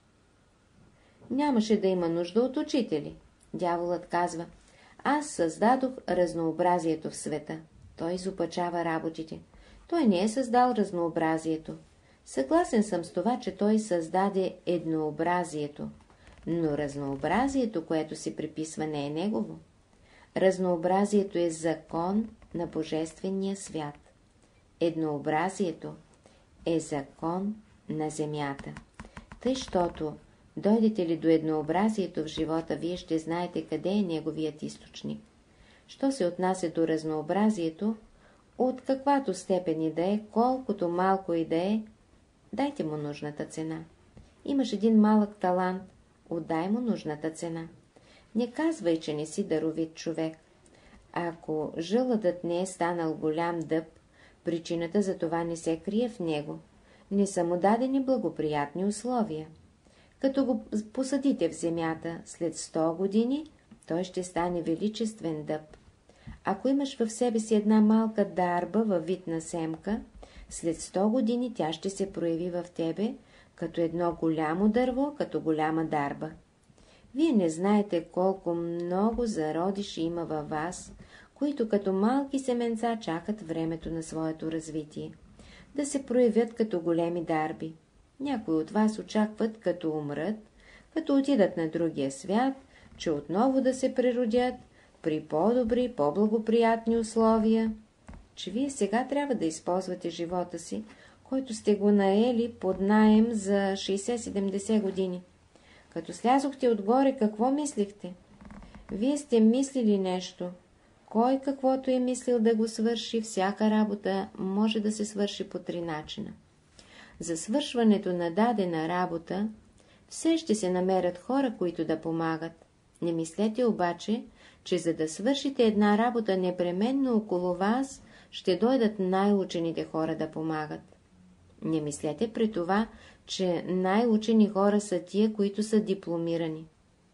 Нямаше да има нужда от учители. Дяволът казва, аз създадох разнообразието в света. Той изопачава работите. Той не е създал разнообразието. Съгласен съм с това, че той създаде еднообразието, но разнообразието, което си приписва, не е негово. Разнообразието е закон на Божествения свят. Еднообразието е закон на земята. Тъй, щото дойдете ли до еднообразието в живота, вие ще знаете къде е неговият източник. Що се отнася до разнообразието, от каквато степен и да е, колкото малко и да е, дайте му нужната цена. Имаш един малък талант, отдай му нужната цена. Не казвай, че не си даровит човек. Ако жълъдът не е станал голям дъб, причината за това не се крие в него. Не са му дадени благоприятни условия. Като го посадите в земята, след сто години, той ще стане величествен дъб. Ако имаш в себе си една малка дарба във вид на семка, след сто години тя ще се прояви в тебе като едно голямо дърво, като голяма дарба. Вие не знаете колко много зародиши има във вас, които като малки семенца чакат времето на своето развитие, да се проявят като големи дарби. Някои от вас очакват, като умрат, като отидат на другия свят, че отново да се преродят при по-добри, по-благоприятни условия, че вие сега трябва да използвате живота си, който сте го наели под наем за шейсет-седемдесет години. Като слязохте отгоре, какво мислихте? Вие сте мислили нещо. кой каквото е мислил да го свърши, всяка работа може да се свърши по три начина. За свършването на дадена работа все ще се намерят хора, които да помагат. Не мислете обаче, че за да свършите една работа, непременно около вас ще дойдат най-учените хора да помагат. Не мислете при това, че най-учени хора са тия, които са дипломирани.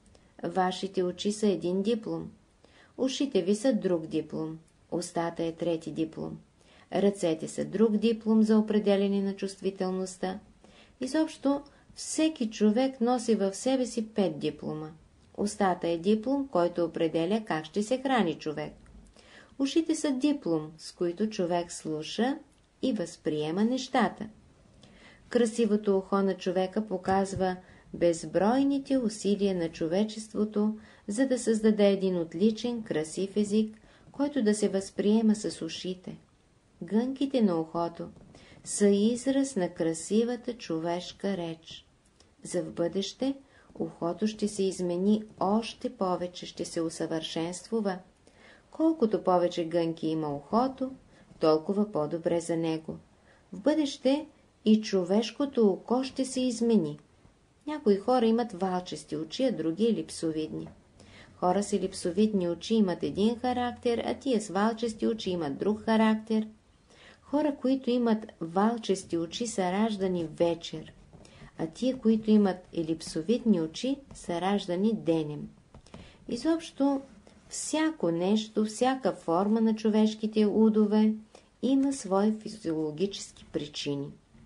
Вашите очи са един диплом, ушите ви са друг диплом, устата е трети диплом, ръцете са друг диплом за определяне на чувствителността. Изобщо всеки човек носи в себе си пет диплома. Устата е диплом, който определя как ще се храни човек. Ушите са диплом, с които човек слуша и възприема нещата. Красивото ухо на човека показва безбройните усилия на човечеството, за да създаде един отличен, красив език, който да се възприема с ушите. Гънките на ухото са израз на красивата човешка реч. За в бъдеще ухото ще се измени още повече, ще се усъвършенствува. Колкото повече гънки има ухото, толкова по-добре за него. В бъдеще и човешкото око ще се измени. Някои хора имат валчести очи, а други липсовидни. Хора с липсовидни очи имат един характер, а тия с валчести очи имат друг характер. Хора, които имат валчести очи, са раждани вечер, а тия, които имат елипсовидни очи, са раждани денем. Изобщо, всяко нещо, всяка форма на човешките удове има свои физиологически причини.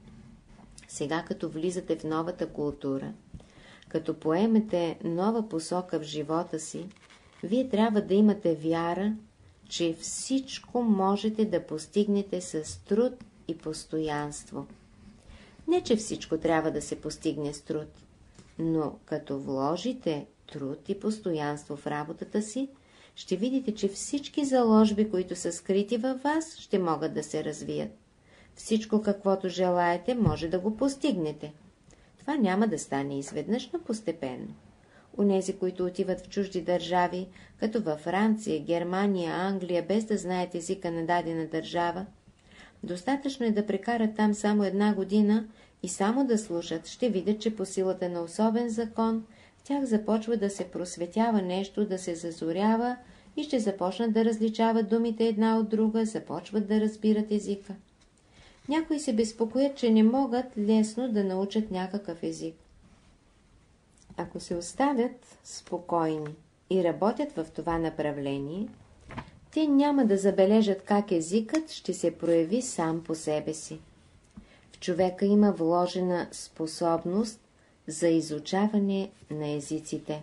Сега, като влизате в новата култура, като поемете нова посока в живота си, вие трябва да имате вяра, че всичко можете да постигнете с труд и постоянство. Не, че всичко трябва да се постигне с труд, но като вложите труд и постоянство в работата си, ще видите, че всички заложби, които са скрити във вас, ще могат да се развият. Всичко, каквото желаете, може да го постигнете. Това няма да стане изведнъж, но постепенно. Онези, които отиват в чужди държави, като във Франция, Германия, Англия, без да знаят езика на дадена държава, достатъчно е да прекарат там само една година и само да слушат, ще видят, че по силата на особен закон в тях започва да се просветява нещо, да се зазорява и ще започнат да различават думите една от друга, започват да разбират езика. Някои се безпокоят, че не могат лесно да научат някакъв език. Ако се оставят спокойни и работят в това направление, те няма да забележат как езикът ще се прояви сам по себе си. В човека има вложена способност за изучаване на езиците.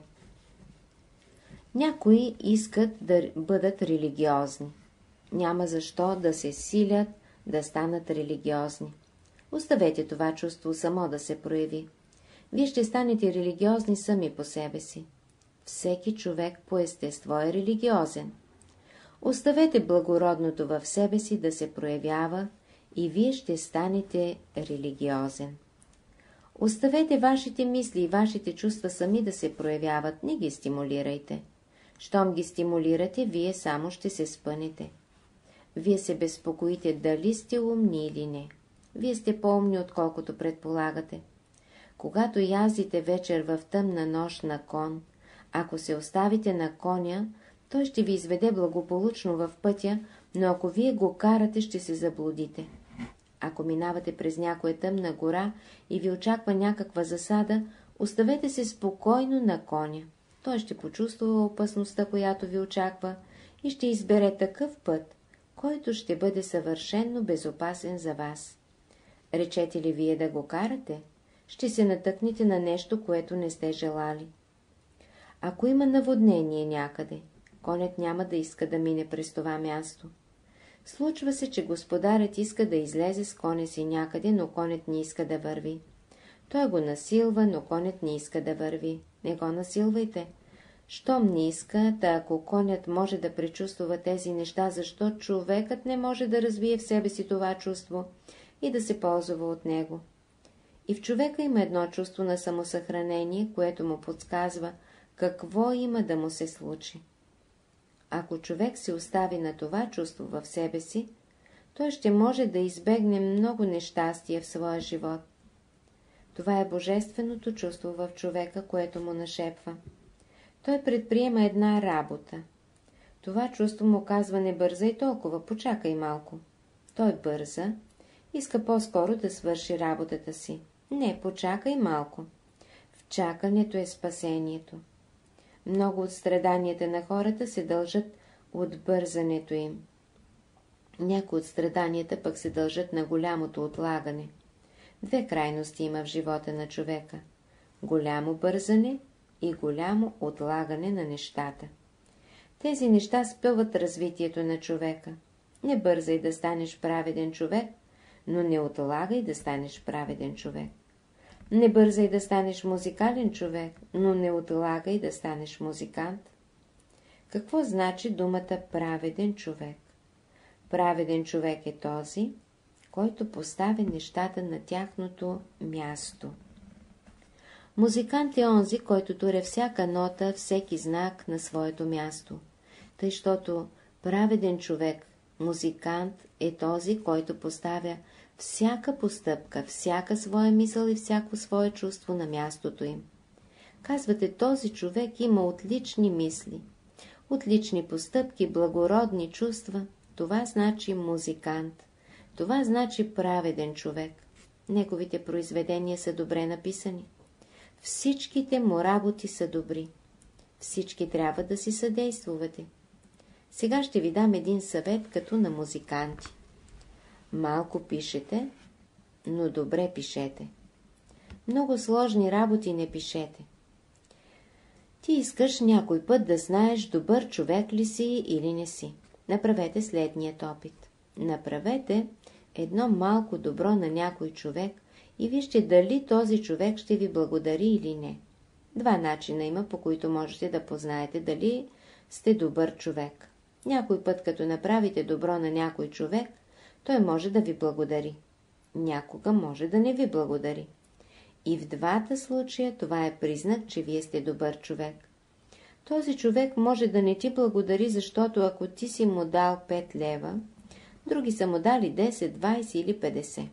Някои искат да бъдат религиозни. Няма защо да се силят да станат религиозни. Оставете това чувство само да се прояви. Вие ще станете религиозни сами по себе си. Всеки човек по естество е религиозен. Оставете благородното в себе си да се проявява и вие ще станете религиозен. Оставете вашите мисли и вашите чувства сами да се проявяват, не ги стимулирайте. Щом ги стимулирате, вие само ще се спънете. Вие се безпокоите дали сте умни или не. Вие сте по-умни, отколкото предполагате. Когато язите вечер в тъмна нощ на кон, ако се оставите на коня, той ще ви изведе благополучно в пътя, но ако вие го карате, ще се заблудите. Ако минавате през някоя тъмна гора и ви очаква някаква засада, оставете се спокойно на коня. Той ще почувства опасността, която ви очаква, и ще избере такъв път, който ще бъде съвършенно безопасен за вас. Речете ли вие да го карате, ще се натъкнете на нещо, което не сте желали. Ако има наводнение някъде, конят няма да иска да мине през това място. Случва се, че господарят иска да излезе с коня си някъде, но конят не иска да върви. Той го насилва, но конят не иска да върви. Не го насилвайте. Щом не иска, та ако конят може да пречувствува тези неща, защо човекът не може да развие в себе си това чувство и да се ползва от него? И в човека има едно чувство на самосъхранение, което му подсказва какво има да му се случи. Ако човек се остави на това чувство в себе си, той ще може да избегне много нещастия в своя живот. Това е божественото чувство в човека, което му нашепва. Той предприема една работа. Това чувство му казва: не бързай толкова, почакай малко. Той бърза, иска по-скоро да свърши работата си. Не, почакай малко. В чакането е спасението. Много от страданията на хората се дължат от бързането им. Някои от страданията пък се дължат на голямото отлагане. Две крайности има в живота на човека. Голямо бързане и голямо отлагане на нещата. Тези неща спъват развитието на човека. Не бързай да станеш праведен човек, но не отлагай да станеш праведен човек. Не бързай да станеш музикален човек, но не отлагай да станеш музикант. Какво значи думата праведен човек? Праведен човек е този, който поставя нещата на тяхното място. Музикант е онзи, който туре всяка нота, всеки знак на своето място. Тъй, щото праведен човек, музикант е този, който поставя всяка постъпка, всяка своя мисъл и всяко свое чувство на мястото им. Казвате, този човек има отлични мисли, отлични постъпки, благородни чувства. Това значи музикант. Това значи праведен човек. Неговите произведения са добре написани. Всичките му работи са добри. Всички трябва да си съдействувате. Сега ще ви дам един съвет като на музиканти. Малко пишете, но добре пишете. Много сложни работи не пишете. Ти искаш някой път да знаеш добър човек ли си или не си. Направете следният опит. Направете едно малко добро на някой човек и вижте дали този човек ще ви благодари или не. Два начина има, по които можете да познаете дали сте добър човек. Някой път, като направите добро на някой човек, той може да ви благодари. Някога може да не ви благодари. И в двата случая това е признак, че вие сте добър човек. Този човек може да не ти благодари, защото ако ти си му дал пет лева, други са му дали десет, двайсет или петдесет.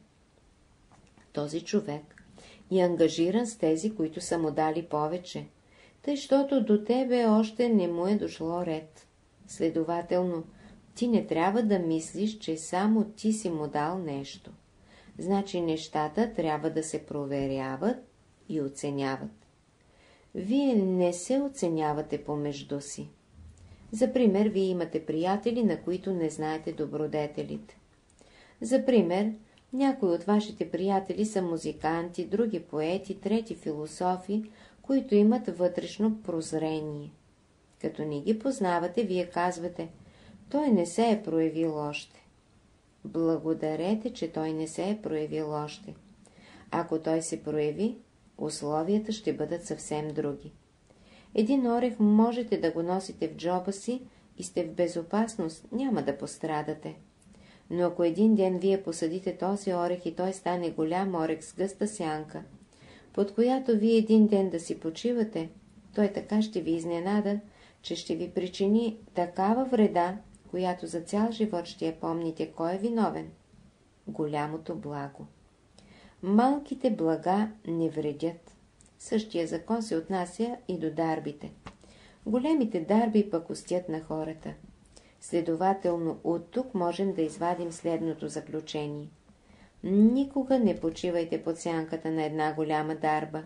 Този човек е ангажиран с тези, които са му дали повече, тъй, щото до тебе още не му е дошло ред. Следователно, ти не трябва да мислиш, че само ти си му дал нещо. Значи нещата трябва да се проверяват и оценяват. Вие не се оценявате помежду си. За пример, вие имате приятели, на които не знаете добродетелите. За пример, някои от вашите приятели са музиканти, други поети, трети философи, които имат вътрешно прозрение. Като не ги познавате, вие казвате: той не се е проявил още. Благодарете, че той не се е проявил още. Ако той се прояви, условията ще бъдат съвсем други. Един орех можете да го носите в джоба си и сте в безопасност, няма да пострадате. Но ако един ден вие посадите този орех и той стане голям орех с гъста сянка, под която вие един ден да си почивате, той така ще ви изненада, че ще ви причини такава вреда, която за цял живот ще я помните. Кой е виновен? Голямото благо. Малките блага не вредят. Същия закон се отнася и до дарбите. Големите дарби пък устят на хората. Следователно, от тук можем да извадим следното заключение. Никога не почивайте под сянката на една голяма дарба.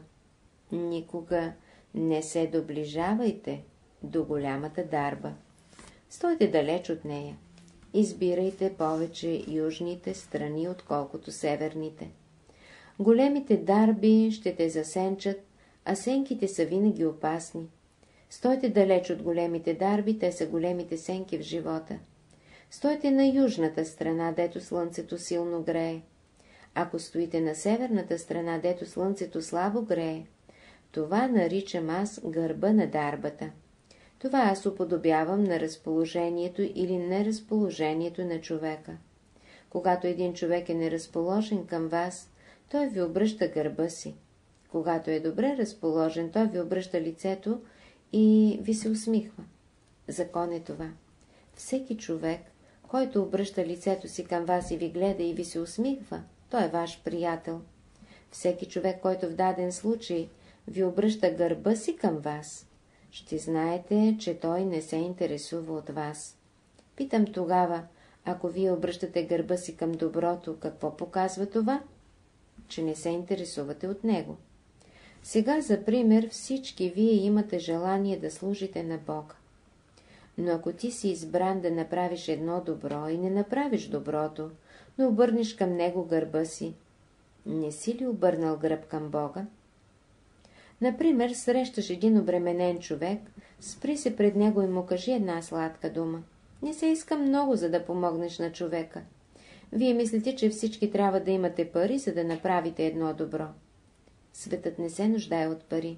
Никога не се доближавайте до голямата дарба. Стойте далеч от нея. Избирайте повече южните страни, отколкото северните. Големите дарби ще те засенчат, а сенките са винаги опасни. Стойте далеч от големите дарби, те са големите сенки в живота. Стойте на южната страна, дето слънцето силно грее. Ако стоите на северната страна, дето слънцето слабо грее, това наричам аз гърба на дарбата. Това аз уподобявам на разположението или неразположението на човека. Когато един човек е неразположен към вас, той ви обръща гърба си. Когато е добре разположен, той ви обръща лицето и ви се усмихва. Закон е това. Всеки човек, който обръща лицето си към вас и ви гледа и ви се усмихва, той е ваш приятел. Всеки човек, който в даден случай ви обръща гърба си към вас, ще знаете, че той не се интересува от вас. Питам тогава, ако вие обръщате гърба си към доброто, какво показва това? Че не се интересувате от него. Сега, за пример, всички вие имате желание да служите на Бога. Но ако ти си избран да направиш едно добро и не направиш доброто, но обърнеш към него гърба си, не си ли обърнал гръб към Бога? Например, срещаш един обременен човек, спри се пред него и му кажи една сладка дума. Не се иска много, за да помогнеш на човека. Вие мислите, че всички трябва да имате пари, за да направите едно добро. Светът не се нуждае от пари.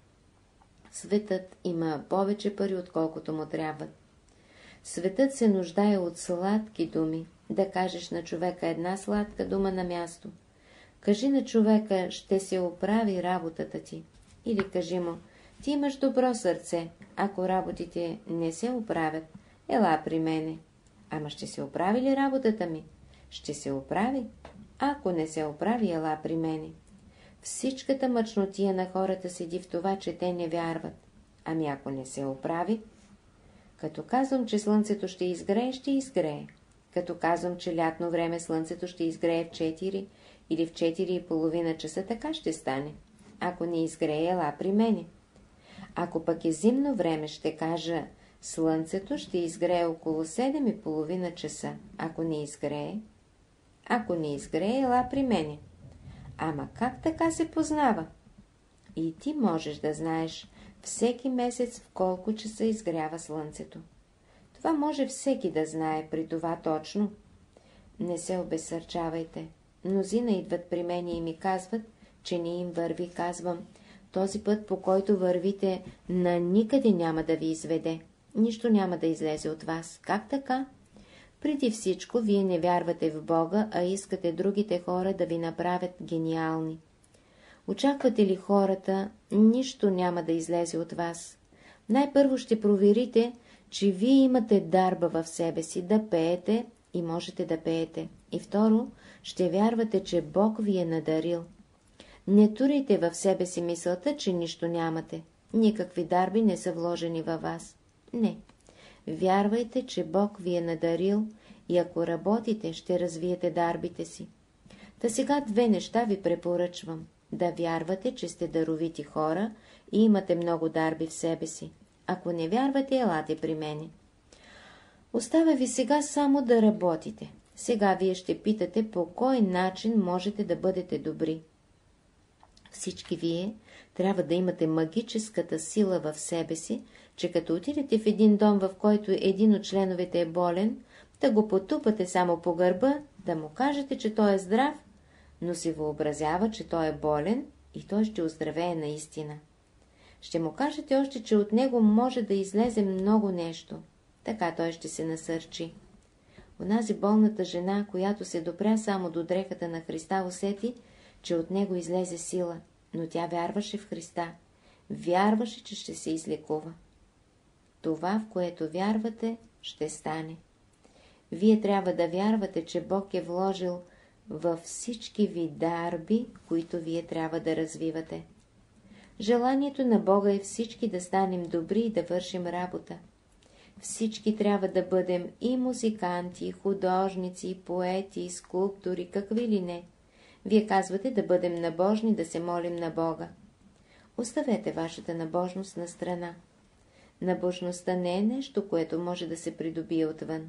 Светът има повече пари, отколкото му трябват. Светът се нуждае от сладки думи, да кажеш на човека една сладка дума на място. Кажи на човека, ще се оправи работата ти. Или кажи му, ти имаш добро сърце, ако работите не се оправят, ела при мене. Ама ще се оправи ли работата ми? Ще се оправи. Ако не се оправи, ела при мене. Всичката мъчнотия на хората седи в това, че те не вярват. Ами ако не се оправи? Като казвам, че слънцето ще изгрее, ще изгрее. Като казвам, че лятно време слънцето ще изгрее в четири или в четири и половина часа, така ще стане. Ако не изгрее, ела при мене. Ако пък е зимно време, ще кажа, слънцето ще изгрее около седем и половина часа. Ако не изгрее, ако не изгрее, ела при мене. Ама как така се познава? И ти можеш да знаеш всеки месец в колко часа изгрява слънцето. Това може всеки да знае, при това точно. Не се обезсърчавайте. Мнозина идват при мен и ми казват, че не им върви. Казвам, този път, по който вървите, на никъде няма да ви изведе. Нищо няма да излезе от вас. Как така? Преди всичко, вие не вярвате в Бога, а искате другите хора да ви направят гениални. Очаквате ли хората, нищо няма да излезе от вас. Най-първо ще проверите, че вие имате дарба в себе си да пеете и можете да пеете. И второ, ще вярвате, че Бог ви е надарил. Не турите в себе си мисълта, че нищо нямате. Никакви дарби не са вложени във вас. Не. Вярвайте, че Бог ви е надарил и ако работите, ще развиете дарбите си. Та сега две неща ви препоръчвам. Да вярвате, че сте даровити хора и имате много дарби в себе си. Ако не вярвате, елате при мене. Остава ви сега само да работите. Сега вие ще питате по кой начин можете да бъдете добри. Всички вие трябва да имате магическата сила в себе си, че като отидете в един дом, в който един от членовете е болен, да го потупате само по гърба, да му кажете, че той е здрав, но си въобразява, че той е болен и той ще оздравее наистина. Ще му кажете още, че от него може да излезе много нещо. Така той ще се насърчи. Онази болната жена, която се допря само до дрехата на Христа, усети, че от него излезе сила, но тя вярваше в Христа. Вярваше, че ще се излекува. Това, в което вярвате, ще стане. Вие трябва да вярвате, че Бог е вложил във всички ви дарби, които вие трябва да развивате. Желанието на Бога е всички да станем добри и да вършим работа. Всички трябва да бъдем и музиканти, и художници, и поети, и скулптори, какви ли не. Вие казвате да бъдем набожни, да се молим на Бога. Оставете вашата набожност на страна. Набожността не е нещо, което може да се придобие отвън.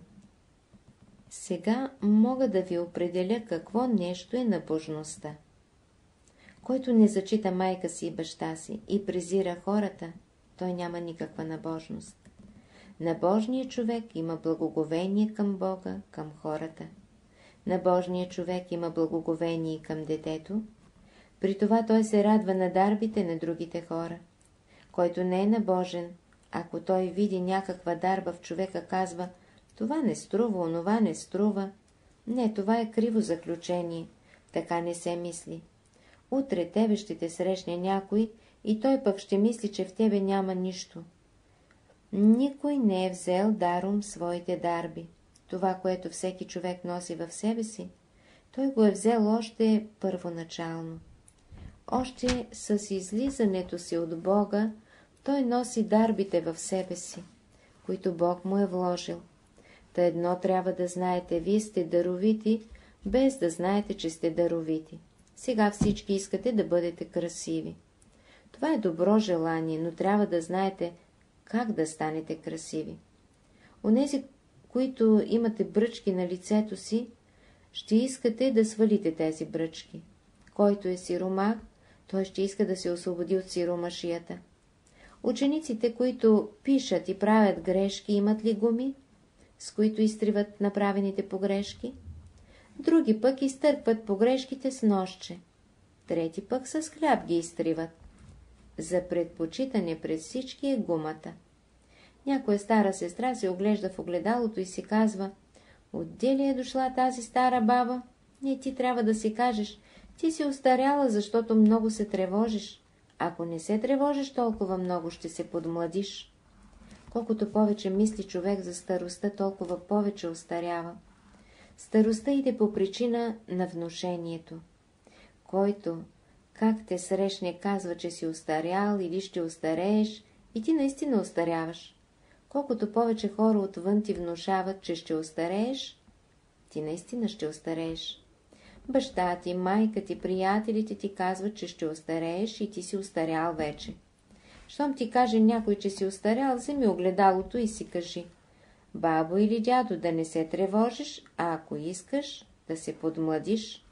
Сега мога да ви определя какво нещо е набожността. Който не зачита майка си и баща си и презира хората, той няма никаква набожност. Набожният човек има благоговение към Бога, към хората. Набожният човек има благоговение към детето. При това той се радва на дарбите на другите хора. Който не е набожен, ако той види някаква дарба в човека, казва: това не струва, онова не струва. Не, това е криво заключение. Така не се мисли. Утре тебе ще те срещне някой и той пък ще мисли, че в тебе няма нищо. Никой не е взел даром своите дарби. Това, което всеки човек носи в себе си, той го е взел още първоначално. Още с излизането си от Бога, той носи дарбите в себе си, които Бог му е вложил. Та едно трябва да знаете, вие сте даровити, без да знаете, че сте даровити. Сега всички искате да бъдете красиви. Това е добро желание, но трябва да знаете как да станете красиви. Онези, които имате бръчки на лицето си, ще искате да свалите тези бръчки. Който е сиромах, той ще иска да се освободи от сиромашията. Учениците, които пишат и правят грешки, имат ли гуми, с които изтриват направените погрешки? Други пък изтърпват погрешките с ножче. Трети пък с хляб ги изтриват. За предпочитане пред всички е гумата. Някоя стара сестра се оглежда в огледалото и си казва: отде ли е дошла тази стара баба? Не, ти трябва да си кажеш: ти си остаряла, защото много се тревожиш. Ако не се тревожиш толкова много, ще се подмладиш. Колкото повече мисли човек за старостта, толкова повече остарява. Старостта иде по причина на внушението. Който, как те срещне, казва, че си остарял или ще остарееш, и ти наистина остаряваш. Колкото повече хора отвън ти внушават, че ще остарееш, ти наистина ще остарееш. Баща ти, майка ти, приятелите ти казват, че ще остарееш и ти си остарял вече. Щом ти каже някой, че си остарял, вземи огледалото и си кажи: бабо или дядо, да не се тревожиш, а ако искаш да се подмладиш.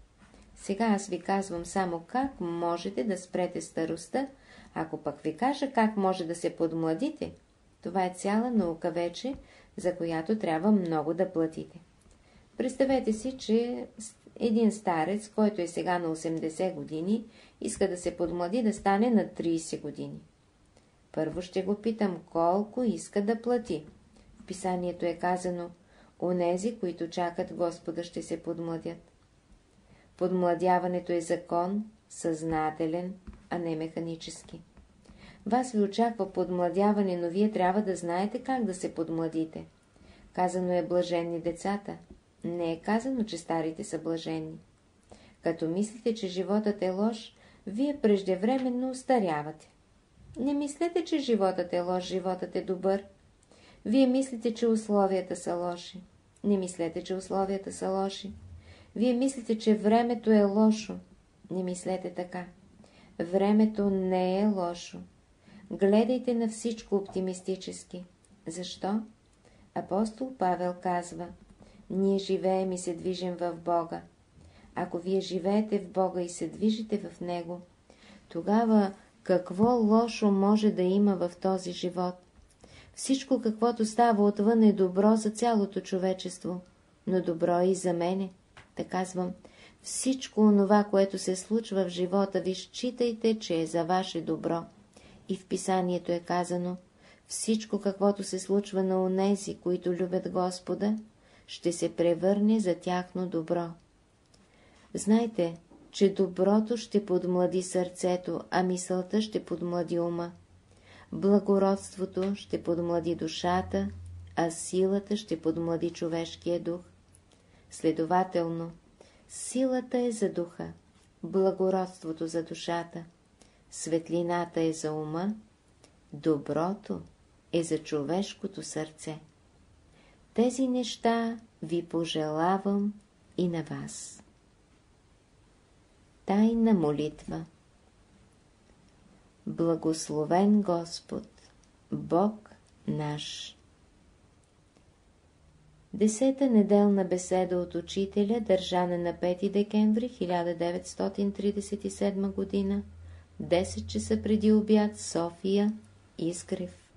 Сега аз ви казвам само как можете да спрете старостта, ако пък ви кажа как може да се подмладите, това е цяла наука вече, за която трябва много да платите. Представете си, че един старец, който е сега на осемдесет години, иска да се подмлади да стане на трийсет години. Първо ще го питам колко иска да плати. В писанието е казано: онези, които чакат Господа, ще се подмладят. Подмладяването е закон, съзнателен, а не механически. Вас ви очаква подмладяване, но вие трябва да знаете как да се подмладите. Казано е блаженни децата. Не е казано, че старите са блаженни. Като мислите, че животът е лош, вие преждевременно остарявате. Не мислете, че животът е лош, животът е добър. Вие мислите, че условията са лоши. Не мислете, че условията са лоши. Вие мислите, че времето е лошо. Не мислете така. Времето не е лошо. Гледайте на всичко оптимистически. Защо? Апостол Павел казва: ние живеем и се движим в Бога. Ако вие живеете в Бога и се движите в Него, тогава какво лошо може да има в този живот? Всичко, каквото става отвън, е добро за цялото човечество, но добро е и за мене. Да казвам, всичко онова, което се случва в живота ви, считайте, че е за ваше добро. И в писанието е казано: всичко, каквото се случва на онези, които любят Господа, ще се превърне за тяхно добро. Знайте, че доброто ще подмлади сърцето, а мисълта ще подмлади ума. Благородството ще подмлади душата, а силата ще подмлади човешкия дух. Следователно, силата е за духа, благородството за душата, светлината е за ума, доброто е за човешкото сърце. Тези неща ви пожелавам и на вас. Тайна молитва. Благословен Господ, Бог наш. Десета неделна беседа от учителя, държана на пети декември хиляда деветстотин тридесет и седма година, десет часа преди обяд, София, Изгрев.